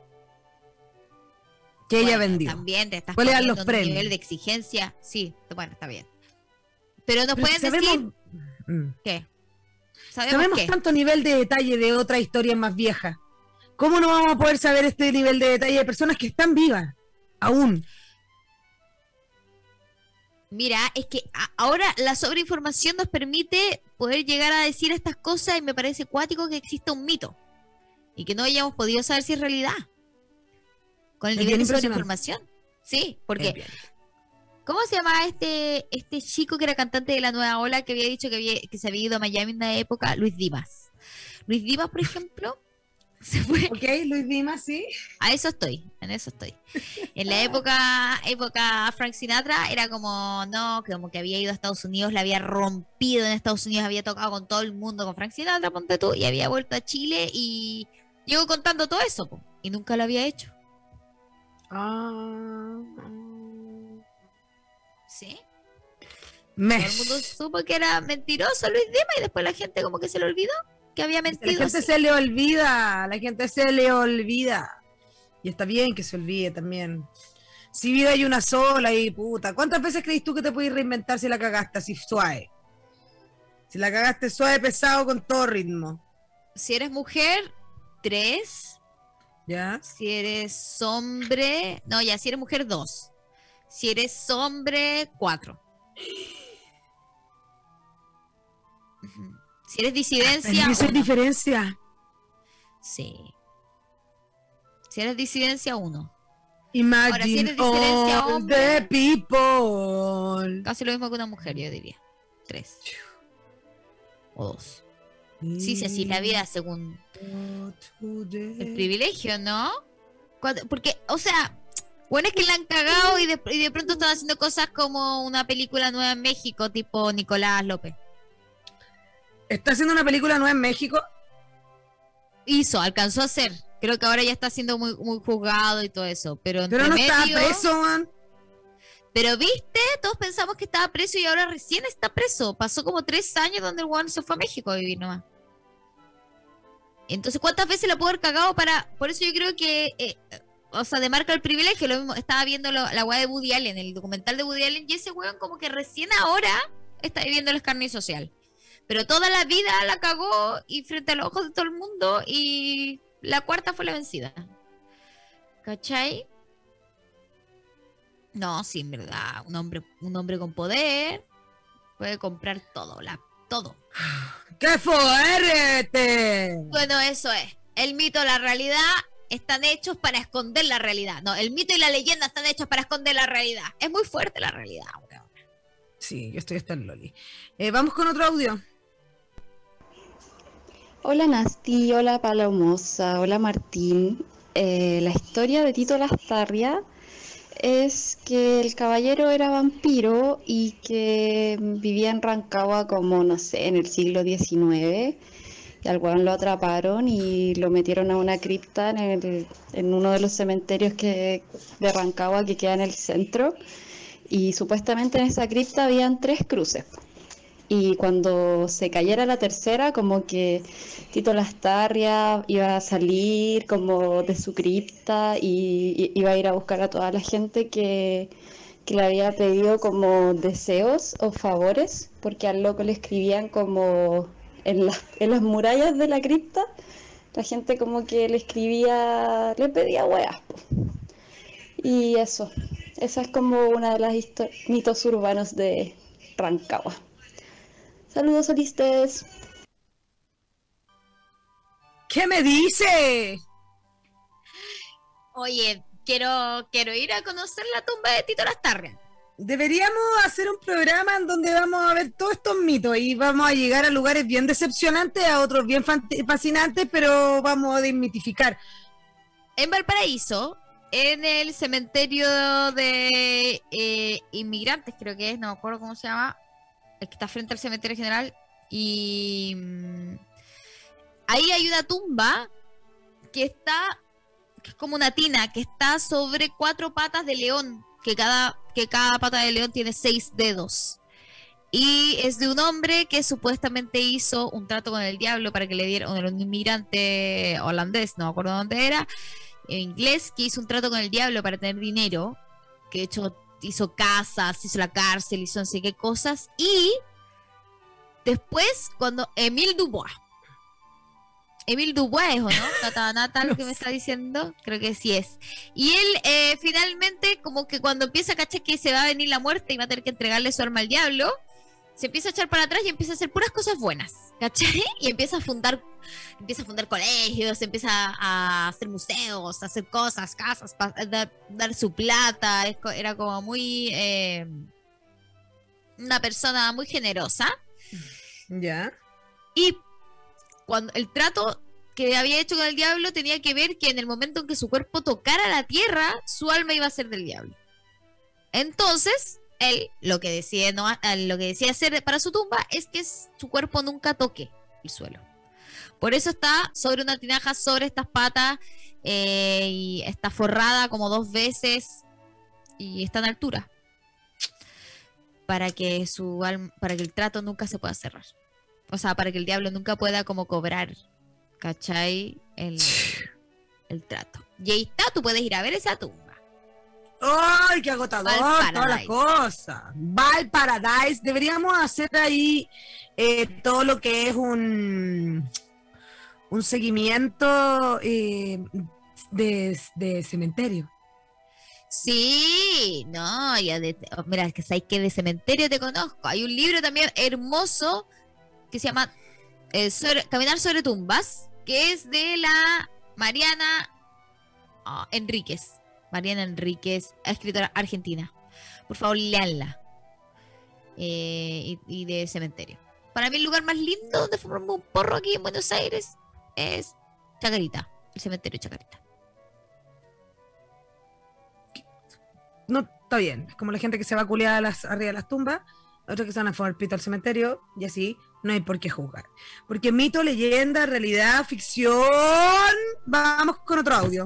que ella Bueno, vendió. También te estás ¿Cuáles eran poniendo los en un premios? nivel de exigencia. Sí, bueno, está bien. Pero nos Pero pueden sabemos- decir Mm. qué. ¿Sabemos, Sabemos qué? tanto nivel de detalle de otras historias más viejas. ¿Cómo no vamos a poder saber este nivel de detalle de personas que están vivas? Aún. Mira, es que a- ahora la sobreinformación nos permite poder llegar a decir estas cosas y me parece cuático que exista un mito y que no hayamos podido saber si es realidad. Con el Es nivel bien de impresionante. sobreinformación. Sí, Es porque bien. ¿cómo se llamaba este este chico que era cantante de la Nueva Ola que había dicho que había, que se había ido a Miami en una época? Luis Dimas. Luis Dimas, por ejemplo, se fue. Ok, Luis Dimas, sí. A eso estoy, en eso estoy. En la época, época Frank Sinatra era como, no, que como que había ido a Estados Unidos, la había rompido en Estados Unidos, había tocado con todo el mundo, con Frank Sinatra, ponte tú, y había vuelto a Chile y llegó contando todo eso, po, y nunca lo había hecho. Ah. ¿Sí? Me- Todo el mundo supo que era mentiroso Luis Dimas y después la gente como que se le olvidó que había A la mentido. gente sí. se le olvida, a la gente se le olvida. Y está bien que se olvide también. Si vida hay una sola y puta. ¿Cuántas veces crees tú que te puedes reinventar si la cagaste así suave? Si la cagaste suave, pesado, con todo ritmo. Si eres mujer, tres. ¿Ya? Si eres hombre, no, ya, si eres mujer, dos. Si eres hombre, cuatro. Ujú. Si eres disidencia, ¿Esa es uno. diferencia? Sí. Si eres disidencia, uno. Imagine Ahora, si eres disidencia all hombre- the people. Casi lo mismo que una mujer, yo diría. Tres. O dos. Sí, sí, así es la vida según el privilegio, ¿no? Cuando- porque, o sea, bueno, es que la han cagado y de, y de pronto están haciendo cosas como una película nueva en México, tipo Nicolás López. ¿Está haciendo una película nueva en México? Hizo, alcanzó a hacer. Creo que ahora ya está siendo muy, muy juzgado y todo eso. Pero, Pero entre no está medio- preso, man. Pero viste, todos pensamos que estaba preso y ahora recién está preso. Pasó como tres años donde el weón se fue a México a vivir nomás. Entonces, ¿cuántas veces la puedo haber cagado para...? Por eso yo creo que... eh, o sea, demarca el privilegio. Lo mismo, estaba viendo lo- la weá de Woody Allen, el documental de Woody Allen, y ese weón como que recién ahora está viviendo el escarnio social. Pero toda la vida la cagó y frente a los ojos de todo el mundo y la cuarta fue la vencida. ¿Cachai? No, sí, en verdad, un hombre, un hombre con poder puede comprar todo, la, todo. ¡Qué fuerte! Bueno, eso es. El mito y la realidad están hechos para esconder la realidad. No, el mito y la leyenda están hechos para esconder la realidad. Es muy fuerte la realidad, weón. Sí, yo estoy hasta el loli. Eh, vamos con otro audio. Hola Nasti, hola Palomosa, hola Martín. Eh, la historia de Tito Lastarria es que el caballero era vampiro y que vivía en Rancagua como, no sé, en el siglo diecinueve. Y al weón lo atraparon y lo metieron a una cripta en, el- en uno de los cementerios que, de Rancagua que queda en el centro. Y supuestamente en esa cripta habían tres cruces. Y cuando se cayera la tercera, como que Tito Lastarria iba a salir como de su cripta y, y iba a ir a buscar a toda la gente que, que le había pedido como deseos o favores, porque al loco le escribían como en, las en las murallas de la cripta, la gente como que le escribía, le pedía weas, po. Y eso, esa es como una de las histo- mitos urbanos de Rancagua. Saludos, solistes. ¿Qué me dice? Oye, quiero, quiero ir a conocer la tumba de Tito Lastarria. Deberíamos hacer un programa en donde vamos a ver todos estos mitos y vamos a llegar a lugares bien decepcionantes, a otros bien fan- fascinantes, pero vamos a desmitificar. En Valparaíso, en el cementerio de eh, inmigrantes, creo que es, no me acuerdo cómo se llama, el que está frente al cementerio general, y mm, ahí hay una tumba que está, que es como una tina, que está sobre cuatro patas de león, que cada, que cada pata de león tiene seis dedos. Y es de un hombre que supuestamente hizo un trato con el diablo para que le diera, un inmigrante holandés, no me acuerdo dónde era, en inglés, que hizo un trato con el diablo para tener dinero, que de hecho hizo casas, hizo la cárcel, hizo no sé qué cosas, y después cuando Emile Dubois, Emile Dubois, ¿o no? Nata, Nata, lo que me está diciendo, creo que sí es. Y él eh, finalmente, como que cuando empieza a cachar que se va a venir la muerte y va a tener que entregarle su arma al diablo, se empieza a echar para atrás y empieza a hacer puras cosas buenas, ¿cachai? Y empieza a fundar, empieza a fundar colegios, empieza a hacer museos, a hacer cosas, casas, pa, dar, dar su plata. Es, era como muy eh, una persona muy generosa. Ya. Y cuando el trato que había hecho con el diablo tenía que ver que en el momento en que su cuerpo tocara la tierra, su alma iba a ser del diablo. Entonces él lo que decide no, lo que decide hacer para su tumba es que su cuerpo nunca toque el suelo. Por eso está sobre una tinaja, sobre estas patas, eh, y está forrada como dos veces y está en altura para que su alma, para que el trato nunca se pueda cerrar. O sea, para que el diablo nunca pueda como cobrar, ¿cachai? El, el trato. Y ahí está, tú puedes ir a ver esa tumba. ¡Ay, qué agotador! Toda la cosa. Valparadise. Deberíamos hacer ahí eh, todo lo que es un, un seguimiento eh, de, de cementerio. Sí, no, ya de, mira, es que sabes que de cementerio te conozco. Hay un libro también hermoso que se llama eh, sobre, Caminar sobre tumbas, que es de la Mariana oh, Enríquez. Mariana Enríquez, escritora argentina. Por favor, leanla. Eh, y, y de cementerio. Para mí el lugar más lindo donde fumarme un porro aquí en Buenos Aires es Chacarita, el cementerio de Chacarita. No, está bien. Es como la gente que se va a culiar a las, arriba de las tumbas, otros que se van a fumar pito al cementerio, y así no hay por qué juzgar. Porque mito, leyenda, realidad, ficción. Vamos con otro audio.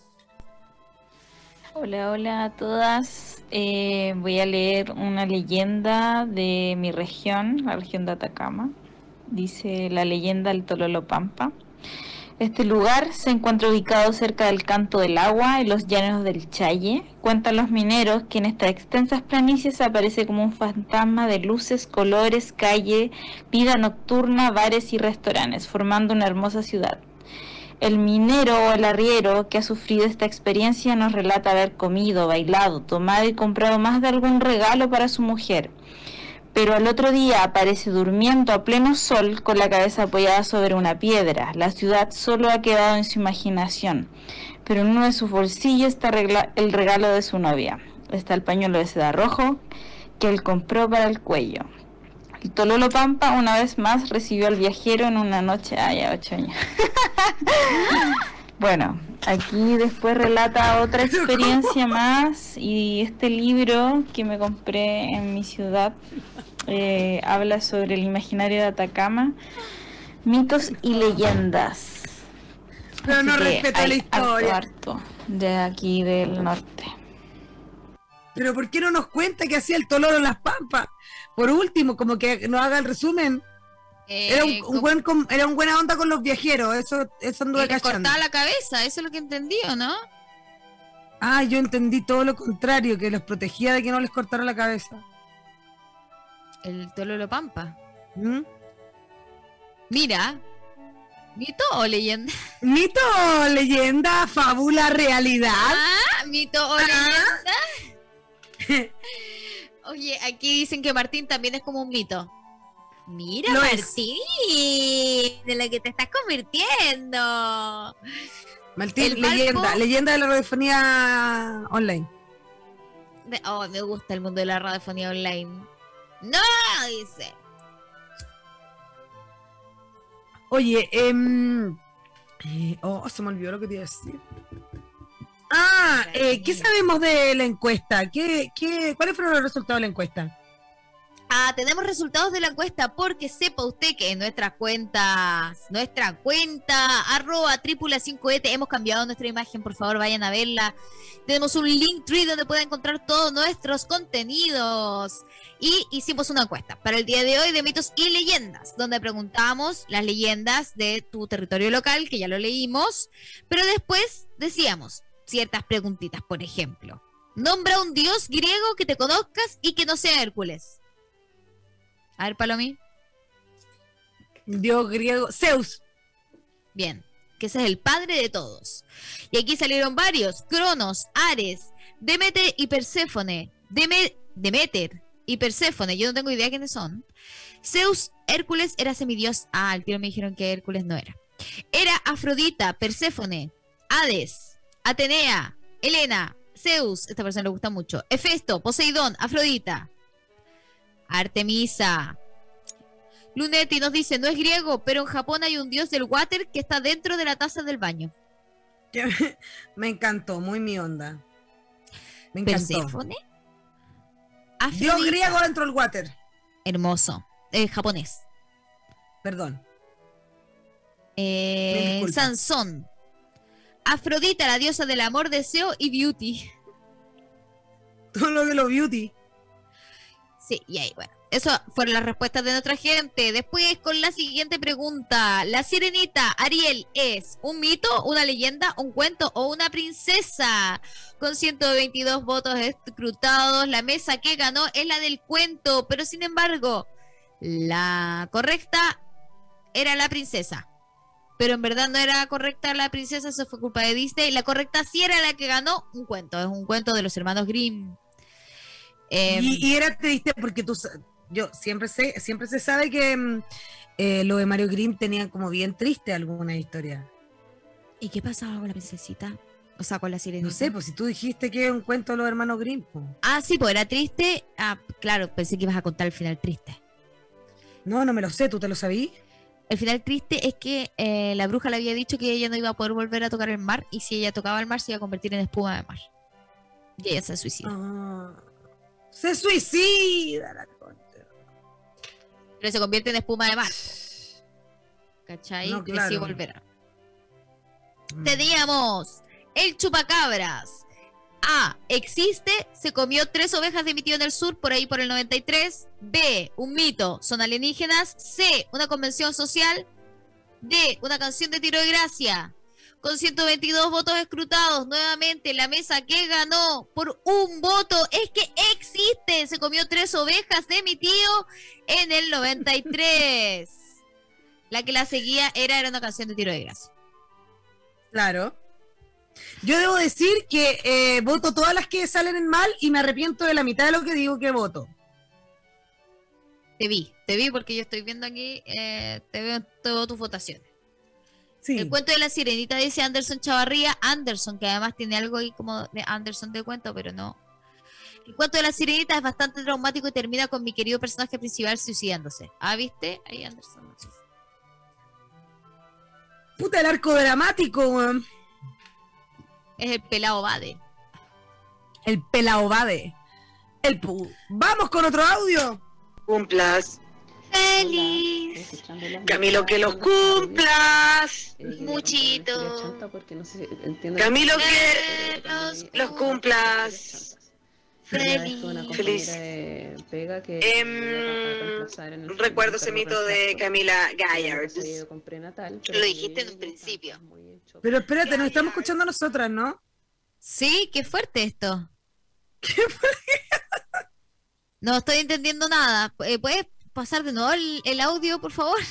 Hola, hola a todas. Eh, voy a leer una leyenda de mi región, la región de Atacama. Dice la leyenda del Tololopampa. Este lugar se encuentra ubicado cerca del Canto del Agua, en los llanos del Challe. Cuentan los mineros que en estas extensas planicies aparece como un fantasma de luces, colores, calle, vida nocturna, bares y restaurantes, formando una hermosa ciudad. El minero o el arriero que ha sufrido esta experiencia nos relata haber comido, bailado, tomado y comprado más de algún regalo para su mujer. Pero al otro día aparece durmiendo a pleno sol con la cabeza apoyada sobre una piedra. La ciudad solo ha quedado en su imaginación, pero en uno de sus bolsillos está el regalo de su novia. Está el pañuelo de seda rojo que él compró para el cuello. El Tololopampa una vez más recibió al viajero en una noche... Ah, ya, ocho años. Bueno, aquí después relata otra experiencia más, y este libro que me compré en mi ciudad eh, habla sobre el imaginario de Atacama, mitos y leyendas. Pero Así no que respeta la hay historia. harto, harto de aquí del norte. Pero ¿por qué no nos cuenta que hacía el Tololo en las Pampas? Por último, como que nos haga el resumen. Eh, Era un, un buen com- era un buena onda con los viajeros, eso, eso anduve y les cachando. cortaba la cabeza, eso es lo que entendí, ¿o no? Ah, yo entendí todo lo contrario, que los protegía de que no les cortara la cabeza. El Tololopampa. ¿Mm? Mira, ¿mito o leyenda? Mito, leyenda, fábula, realidad. Ah, mito o leyenda. Oye, aquí dicen que Martín también es como un mito. Mira, Lo Martín, de lo que te estás convirtiendo. Martín, El Valpo- leyenda, leyenda de la radiofonía online. De- oh, me gusta el mundo de la radiofonía online. No, dice. Oye, eh, eh, oh, se me olvidó lo que te iba a decir. Ah, Ah, eh, ¿qué sabemos de la encuesta? ¿Qué, qué, ¿Cuáles fueron los resultados de la encuesta? Ah, tenemos resultados de la encuesta porque sepa usted que en nuestras cuentas, nuestra cuenta, arroba tripula cinco E T, hemos cambiado nuestra imagen, por favor vayan a verla. Tenemos un Linktree donde pueden encontrar todos nuestros contenidos. Y hicimos una encuesta para el día de hoy de mitos y leyendas, donde preguntamos las leyendas de tu territorio local, que ya lo leímos, pero después decíamos ciertas preguntitas, por ejemplo. Nombra un dios griego que te conozcas y que no sea Hércules. A ver, Palomí. Dios griego, Zeus. Bien, que ese es el padre de todos. Y aquí salieron varios: Cronos, Ares, Demeter y Perséfone. Deme Demeter y Perséfone, yo no tengo idea quiénes son. Zeus, Hércules era semidios. Ah, al tiro me dijeron que Hércules no era. Era Afrodita, Perséfone, Hades, Atenea, Helena, Zeus, esta persona le gusta mucho, Hefesto, Poseidón, Afrodita, Artemisa. Lunetti nos dice, no es griego, pero en Japón hay un dios del water que está dentro de la taza del baño. Me encantó, muy mi onda. Me encantó. ¿Perséfone? Dios griego dentro del water. Hermoso. Eh, japonés. Perdón. Eh, Sansón. Afrodita, la diosa del amor, deseo y beauty. Todo lo de lo beauty. Sí, y ahí, bueno. Eso fueron las respuestas de nuestra gente. Después con la siguiente pregunta. ¿La sirenita Ariel es un mito, una leyenda, un cuento o una princesa? Con ciento veintidós votos escrutados, la mesa que ganó es la del cuento. Pero sin embargo, la correcta era la princesa. Pero en verdad no era correcta la princesa, eso fue culpa de Disney. La correcta sí era la que ganó, un cuento. Es un cuento de los hermanos Grimm. Eh, y, y era triste porque tú... Yo siempre sé, siempre se sabe que eh, lo de Mario Grimm tenía como bien triste alguna historia. ¿Y qué pasaba con la princesita? O sea, con la sirenita. No sé, pues si tú dijiste que es un cuento de los hermanos Grimm. Pues. Ah, sí, pues era triste. Ah, claro, pensé que ibas a contar el final triste. No, no me lo sé, ¿tú te lo sabí? El final triste es que eh, la bruja le había dicho que ella no iba a poder volver a tocar el mar y si ella tocaba el mar se iba a convertir en espuma de mar. Y ella se suicidó. Ah, ¡se suicida la concha! Pero se convierte en espuma de mar. ¿Cachai? No, claro. Y sí volverá. Mm. Teníamos el chupacabras. A. Existe, se comió tres ovejas de mi tío en el sur, por ahí por el noventa y tres. B. Un mito, son alienígenas. C. Una convención social. D. Una canción de Tiro de Gracia. Con ciento veintidós votos escrutados, nuevamente la mesa que ganó por un voto es que existe. Se comió tres ovejas de mi tío en el noventa y tres. La que la seguía era, era una canción de Tiro de Gracia. Claro. Yo debo decir que eh, voto todas las que salen en mal y me arrepiento de la mitad de lo que digo que voto. Te vi, te vi porque yo estoy viendo aquí, eh, te veo todas tus votaciones. Sí. El cuento de la sirenita dice Anderson Chavarría. Anderson, que además tiene algo ahí como de Anderson de cuento, pero no. El cuento de la sirenita es bastante traumático y termina con mi querido personaje principal suicidándose. Ah, ¿viste? Ahí Anderson. Puta, el arco dramático, weón. Es el pelao Bade. El pelao Bade. El pu Vamos con otro audio. Cumplas. ¡Feliz! Camilo, que los cumplas. Muchito. Camilo, que los, los cumplas. Feliz. Feliz. Eh, recuerdo ese mito de Camila Gallards. Lo dijiste en un principio. Pero espérate, nos estamos escuchando nosotras, ¿no? Sí, qué fuerte esto. ¿Qué fuerte? No estoy entendiendo nada. ¿Puedes pasar de nuevo el, el audio, por favor?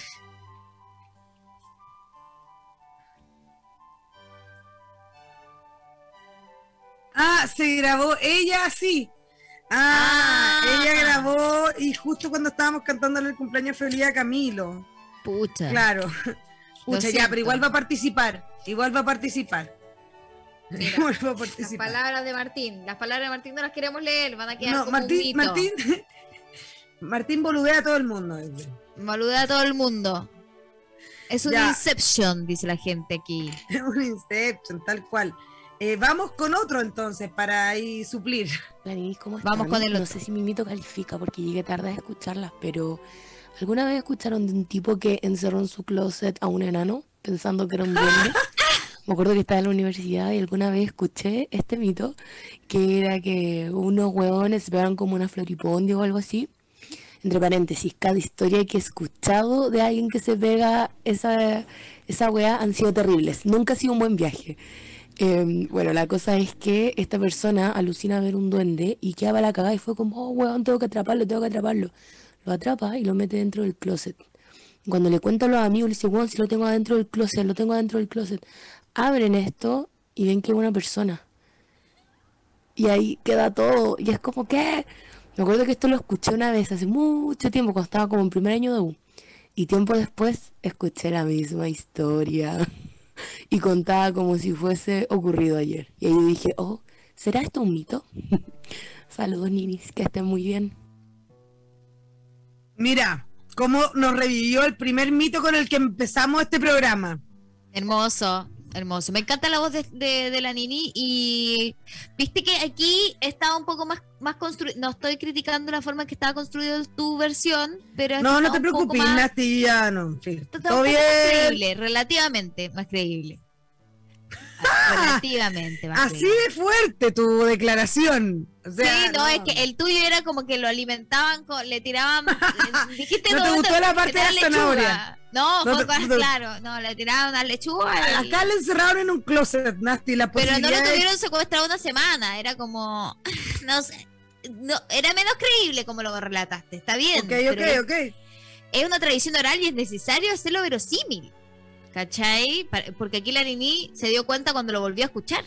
Ah, se grabó ella, sí. Ah, ah, ella grabó y justo cuando estábamos cantándole el cumpleaños feliz a Camilo. Pucha. Claro. Pucha, ya, pero igual va a participar. Igual va a participar. Mira, igual va a participar. Las palabras de Martín. Las palabras de Martín no las queremos leer, van a quedar no, como Martín, un mito. Martín, Martín boludea a todo el mundo. Boludea a todo el mundo. Es un ya. Inception, dice la gente aquí. Es un Inception, tal cual. Eh, vamos con otro entonces para ahí suplir. La Nini, ¿cómo están? Vamos con el otro. No sé si mi mito califica porque llegué tarde a escucharlas, pero ¿alguna vez escucharon de un tipo que encerró en su closet a un enano pensando que era un duende? Me acuerdo que estaba en la universidad y alguna vez escuché este mito, que era que unos huevones se pegaron como una floripondia o algo así. Entre paréntesis, cada historia que he escuchado de alguien que se pega esa, esa weá han sido terribles. Nunca ha sido un buen viaje. Eh, bueno, la cosa es que esta persona alucina ver un duende y queda la cagada y fue como, oh, weón, tengo que atraparlo, tengo que atraparlo. Lo atrapa y lo mete dentro del closet. Cuando le cuenta a los amigos, le dice, weón, si lo tengo adentro del closet, lo tengo adentro del closet. Abren esto y ven que es una persona. Y ahí queda todo. Y es como, ¿qué? Me acuerdo que esto lo escuché una vez hace mucho tiempo, cuando estaba como en primer año de U. Y tiempo después escuché la misma historia. Y contaba como si fuese ocurrido ayer. Y ahí dije, oh, ¿será esto un mito? Saludos, ninis, que estén muy bien. Mira, cómo nos revivió el primer mito con el que empezamos este programa. Hermoso, hermoso. Me encanta la voz de, de, de la Nini y viste que aquí estaba un poco más, más construido. No estoy criticando la forma en que estaba construido tu versión, pero no, no te preocupes, Nati, ya no. Sí, todo bien. Más creíble, relativamente más creíble. Relativamente más Así creíble. De fuerte tu declaración. O sea, sí, no, no, es que el tuyo era como que lo alimentaban, con, le tiraban. Dijiste ¿No te gustó te, la parte de la zanahoria? No, no, con, te, no claro, no, le tiraban a lechuga. Y... Acá le encerraron en un closet, Nasty, la Pero no lo es... tuvieron secuestrado una semana, era como, no sé, no, era menos creíble como lo relataste, está bien. Ok, ok, es, ok. Es una tradición oral y es necesario hacerlo verosímil, ¿cachai? Porque aquí la Nini se dio cuenta cuando lo volvió a escuchar.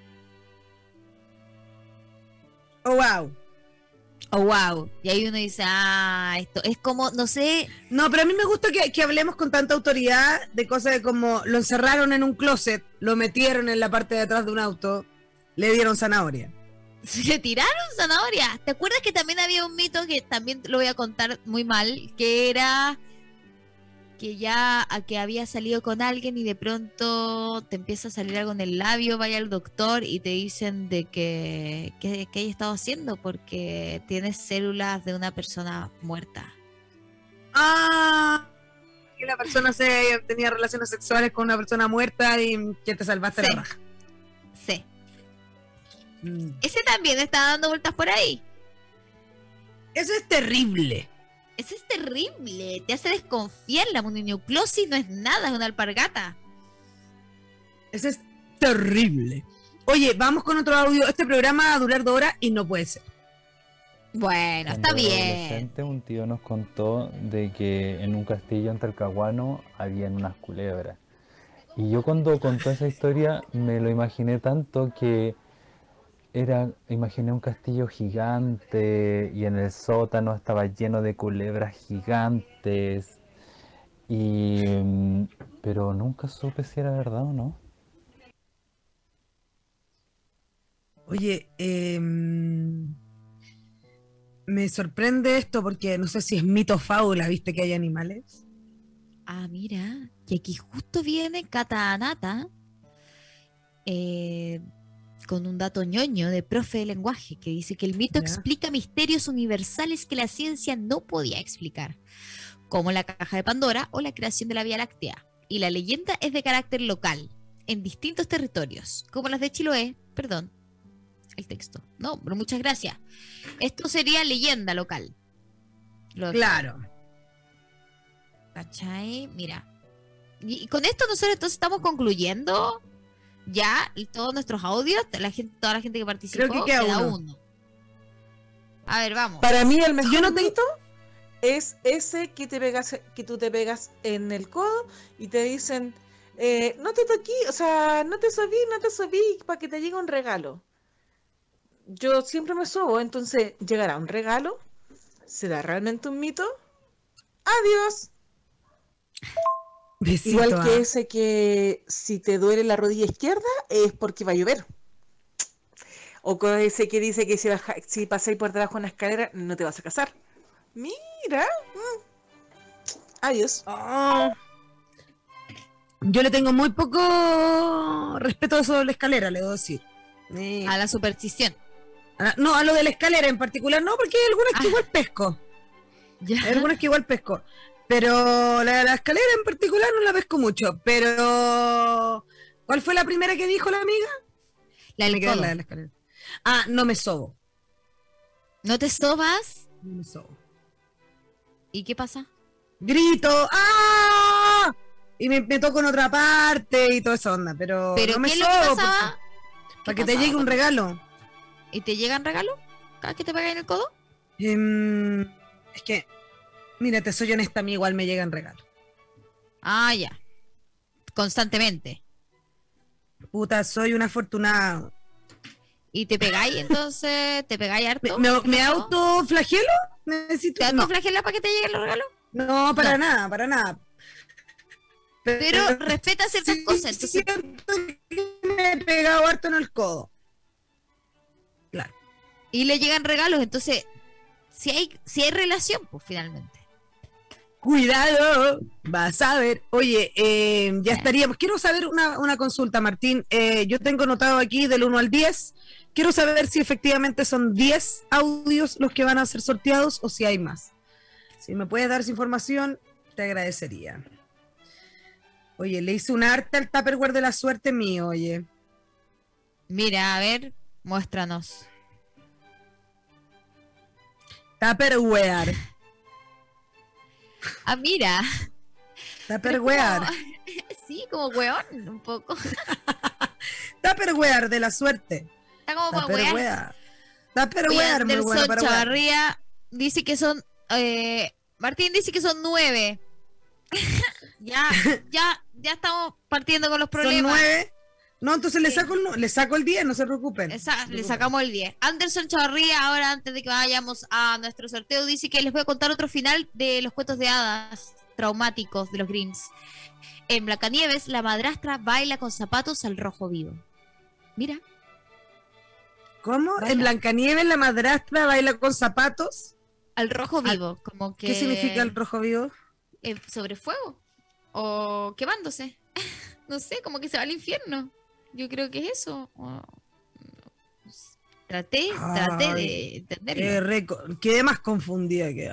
Oh, wow. Oh, wow. Y ahí uno dice, ah, esto es como, no sé. No, pero a mí me gusta que, que hablemos con tanta autoridad de cosas de como lo encerraron en un closet, lo metieron en la parte de atrás de un auto, le dieron zanahoria. ¿Le tiraron zanahoria? ¿Te acuerdas que también había un mito que también lo voy a contar muy mal? Que era que ya a que había salido con alguien y de pronto te empieza a salir algo en el labio, vaya al doctor y te dicen de que qué hay estado haciendo porque tienes células de una persona muerta. Ah, que la persona se tenía relaciones sexuales con una persona muerta y que te salvaste sí. la raja. Sí. Mm. Ese también está dando vueltas por ahí. Eso es terrible. Eso es terrible, te hace desconfiar. La mononucleosis no es nada, es una alpargata. Eso es terrible. Oye, vamos con otro audio. Este programa va a durar dos horas y no puede ser. Bueno, Cuando está bien. Adolescente, un tío nos contó de que en un castillo en Talcahuano habían unas culebras. Y yo cuando contó esa historia me lo imaginé tanto que Era, imaginé un castillo gigante y en el sótano estaba lleno de culebras gigantes y pero nunca supe si era verdad o no. Oye, eh, me sorprende esto porque no sé si es mito o fábula, ¿viste que hay animales? Ah, mira, y aquí justo viene Cata Anata eh con un dato ñoño de profe de lenguaje que dice que el mito ¿Ya? explica misterios universales que la ciencia no podía explicar, como la caja de Pandora o la creación de la Vía Láctea. Y la leyenda es de carácter local, en distintos territorios, como las de Chiloé, perdón, el texto. No, pero muchas gracias. Esto sería leyenda local. Lo claro. ¿Cachai? Mira. Y con esto nosotros entonces estamos concluyendo ya todos nuestros audios, la gente, toda la gente que participó, creo que queda, queda uno. uno. A ver, vamos. Para mí el mejor Yo no mito es ese que te pegas, que tú te pegas en el codo y te dicen, eh, no te toquí, o sea, no te subí, no te subí para que te llegue un regalo. Yo siempre me subo, entonces llegará un regalo, ¿será realmente un mito? Adiós. Besito, Igual que ah. ese que si te duele la rodilla izquierda es porque va a llover. O con ese que dice que si, baja, si pasáis por debajo de una escalera no te vas a casar. Mira. Mm. Adiós. Oh. Yo le tengo muy poco respeto a eso de la escalera, le debo decir. Eh, A la superstición. a- no, a lo de la escalera en particular no, porque hay algunas que Ah. igual pesco. Ya. Hay algunas que igual pesco. Pero la, la escalera en particular no la pesco mucho. Pero, ¿cuál fue la primera que dijo la amiga? La del Me quedé en codo. la de la escalera. Ah, no me sobo. ¿No te sobas? No me sobo. ¿Y qué pasa? Grito, ¡ah! Y me, me toco en otra parte y toda esa onda, pero, ¿Pero no me qué es lo que sobo pasaba? porque- para que te pasaba llegue un con- regalo. ¿Y te llegan regalos cada que te pegan en el codo? Em, es que, mira, te soy honesta, a mí igual me llegan regalos. Ah, ya. Constantemente. Puta, soy una afortunada. ¿Y te pegáis entonces? ¿Te pegáis ¿Me, harto? me, ¿En me el codo? autoflagelo? Necesito. ¿Te No, autoflagelas para que te lleguen los regalos? no, para No. nada, para nada. Pero respeta ciertas sí, cosas. Entonces, siento que me he pegado harto en el codo. Claro. y le llegan regalos. Entonces, si hay, si hay relación, pues finalmente. Cuidado, vas a ver. Oye, eh, ya estaríamos. Quiero saber una, una consulta, Martín. Eh, yo tengo notado aquí del uno al diez. Quiero saber si efectivamente son diez audios los que van a ser sorteados o si hay más. Si me puedes dar esa información, te agradecería. Oye, le hice un arte al Tupperware de la suerte mío, oye. Mira, a ver, muéstranos. Tupperware. Ah, mira. Tupperware. Como- Sí, como weón, un poco. Tupperware de la suerte. Está como para wear. Tupperware. Tupperware, muy Anderson bueno para wear. Chavarría dice que son. eh, Martín dice que son nueve. ya, ya, ya estamos partiendo con los Son problemas. nueve. No, entonces le Sí. saco el, nu- le saco el diez, no se preocupen. Esa- le sacamos el diez. Anderson Chavarría, ahora antes de que vayamos a nuestro sorteo, dice que les voy a contar otro final de los cuentos de hadas traumáticos de los Greens. En Blancanieves, la madrastra baila con zapatos al rojo vivo. Mira, ¿Cómo? Baila. En Blancanieves la madrastra baila con zapatos. al rojo vivo, como que... ¿Qué significa el rojo vivo? eh, sobre fuego o quemándose. No sé, como que se va al infierno. Yo creo que es eso. O- Traté, traté Ay, de entenderlo. Eh, reco- quedé más confundida que...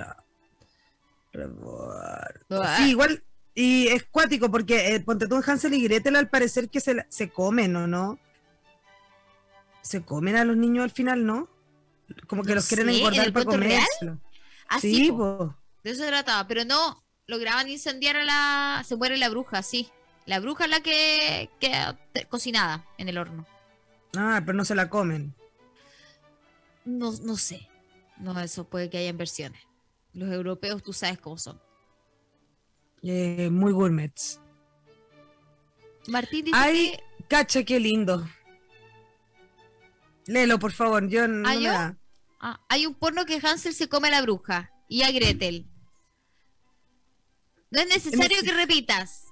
Ah. Sí, igual, y es cuático porque eh, ponte tú en Hansel y Gretel al parecer que se, la- se comen, ¿o no? Se comen a los niños al final, ¿no? Como que No los quieren sé, ¿en engordar el para cuento real? comérselo. Así, Sí, po, po. de eso se trataba, pero no lograban incendiar a la... Se muere la bruja, sí. La bruja es la que queda te- cocinada en el horno. Ah, pero no se la comen. No, no sé. No, eso puede que haya inversiones. Los europeos, tú sabes cómo son. Eh, muy gourmets. Martín dice Ay, que... cacha, qué lindo. Léelo, por favor. Yo no ¿Ah, me yo? da. Ah, hay un porno que Hansel se come a la bruja y a Gretel. No es necesario En ese- que repitas.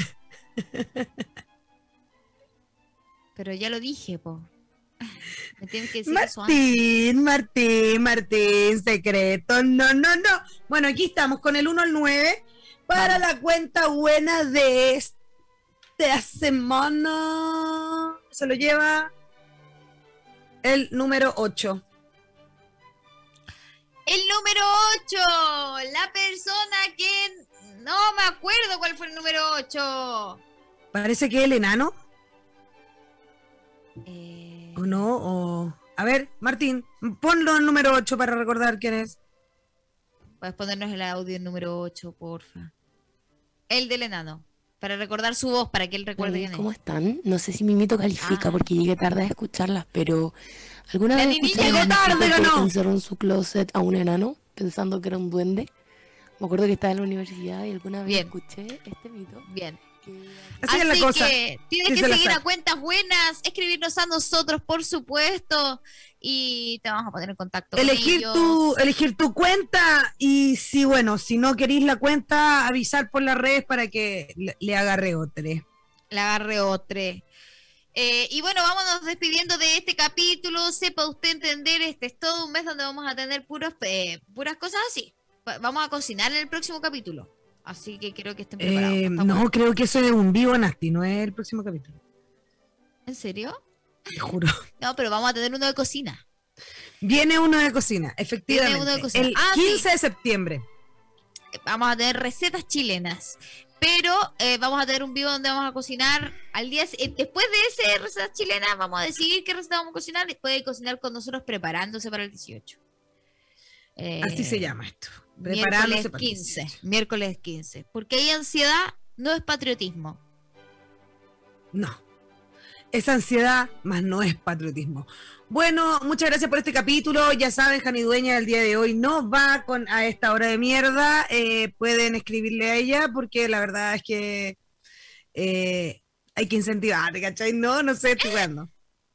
Pero ya lo dije, po. Me tienes que decir eso antes. Martín, Martín, Martín, secreto. No, no, no. Bueno, aquí estamos con el uno al nueve para la cuenta buena de esta semana. Se lo lleva el número ocho. El número ocho. La persona que... No me acuerdo cuál fue el número ocho. Parece que el enano. Eh, ¿O no? O... A ver, Martín, ponlo el número ocho para recordar quién es. Puedes ponernos el audio número ocho, porfa. El del enano. Para recordar su voz, para que él recuerde Hola, quién es. ¿cómo están? No sé si mi mito califica Ah. porque llegué tarde a escucharlas, pero ¿alguna La vez niña escucharon llegó un tarde, tipo ¿o que no? encerró en su closet a un enano pensando que era un duende? Me acuerdo que estaba en la universidad y alguna vez Bien. escuché este mito. Bien. que- Así, Así es la cosa. que tienes Sí que se la seguir sabe. a cuentas buenas, escribirnos a nosotros, por supuesto, y te vamos a poner en contacto Elegir con ellos. tu, elegir tu cuenta y si bueno, si no queréis la cuenta, avisar por las redes para que le, le agarre otra. La agarre otra. Eh, y bueno, vámonos despidiendo de este capítulo. Sepa usted entender, este es todo un mes donde vamos a tener puros, eh, puras cosas así. Va- Vamos a cocinar en el próximo capítulo. Así que creo que estén preparados. Eh, Estamos- no, creo que eso es un vivo nasty, no es el próximo capítulo. ¿En serio? Te juro. No, pero vamos a tener uno de cocina. Viene uno de cocina, efectivamente. Viene uno de cocina. El Ah, quince sí. de septiembre. Vamos a tener recetas chilenas. Pero eh, vamos a tener un vivo donde vamos a cocinar al día. eh, Después de ese recetas chilenas, vamos a decidir qué receta vamos a cocinar. Después de cocinar con nosotros preparándose para el dieciocho. Eh, Así se llama esto. Miércoles Preparándose para el quince. dieciocho. Miércoles quince. Porque hay ansiedad, no es patriotismo. No. Es ansiedad, más no es patriotismo. Bueno, muchas gracias por este capítulo. Ya saben, Jani Dueña el día de hoy no va con a esta hora de mierda. Eh, pueden escribirle a ella porque la verdad es que eh, hay que incentivar, ¿cachai? No, no sé, estoy jugando.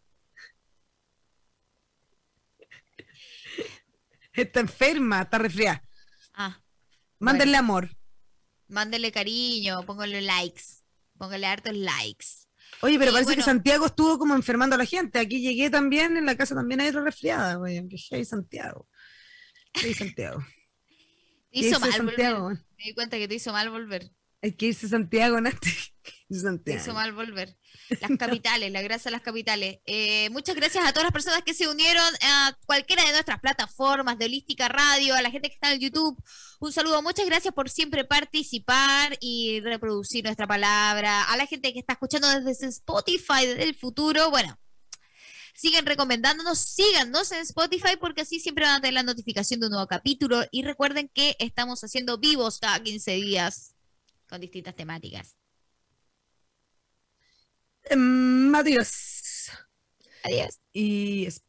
Está enferma, está resfriada. Ah, Mándenle bueno. amor. Mándele cariño, póngale likes. Póngale hartos likes. Oye, pero Y parece bueno, que Santiago estuvo como enfermando a la gente. Aquí llegué también, en la casa también hay otra resfriada, güey. Que hay Santiago. Hay Santiago. te hizo ¿Qué mal dice Santiago? volver. Me di cuenta que te hizo mal volver. Hay que irse a Santiago, Nati. Te Santiago. hizo mal volver. Las capitales, la grasa de las capitales. Eh, muchas gracias a todas las personas que se unieron a cualquiera de nuestras plataformas de Holística Radio, a la gente que está en el YouTube. Un saludo, muchas gracias por siempre participar y reproducir nuestra palabra. A la gente que está escuchando desde Spotify, desde el futuro, bueno, siguen recomendándonos, síganos en Spotify porque así siempre van a tener la notificación de un nuevo capítulo. Y recuerden que estamos haciendo vivos cada quince días con distintas temáticas. Em, adiós. Adiós. Y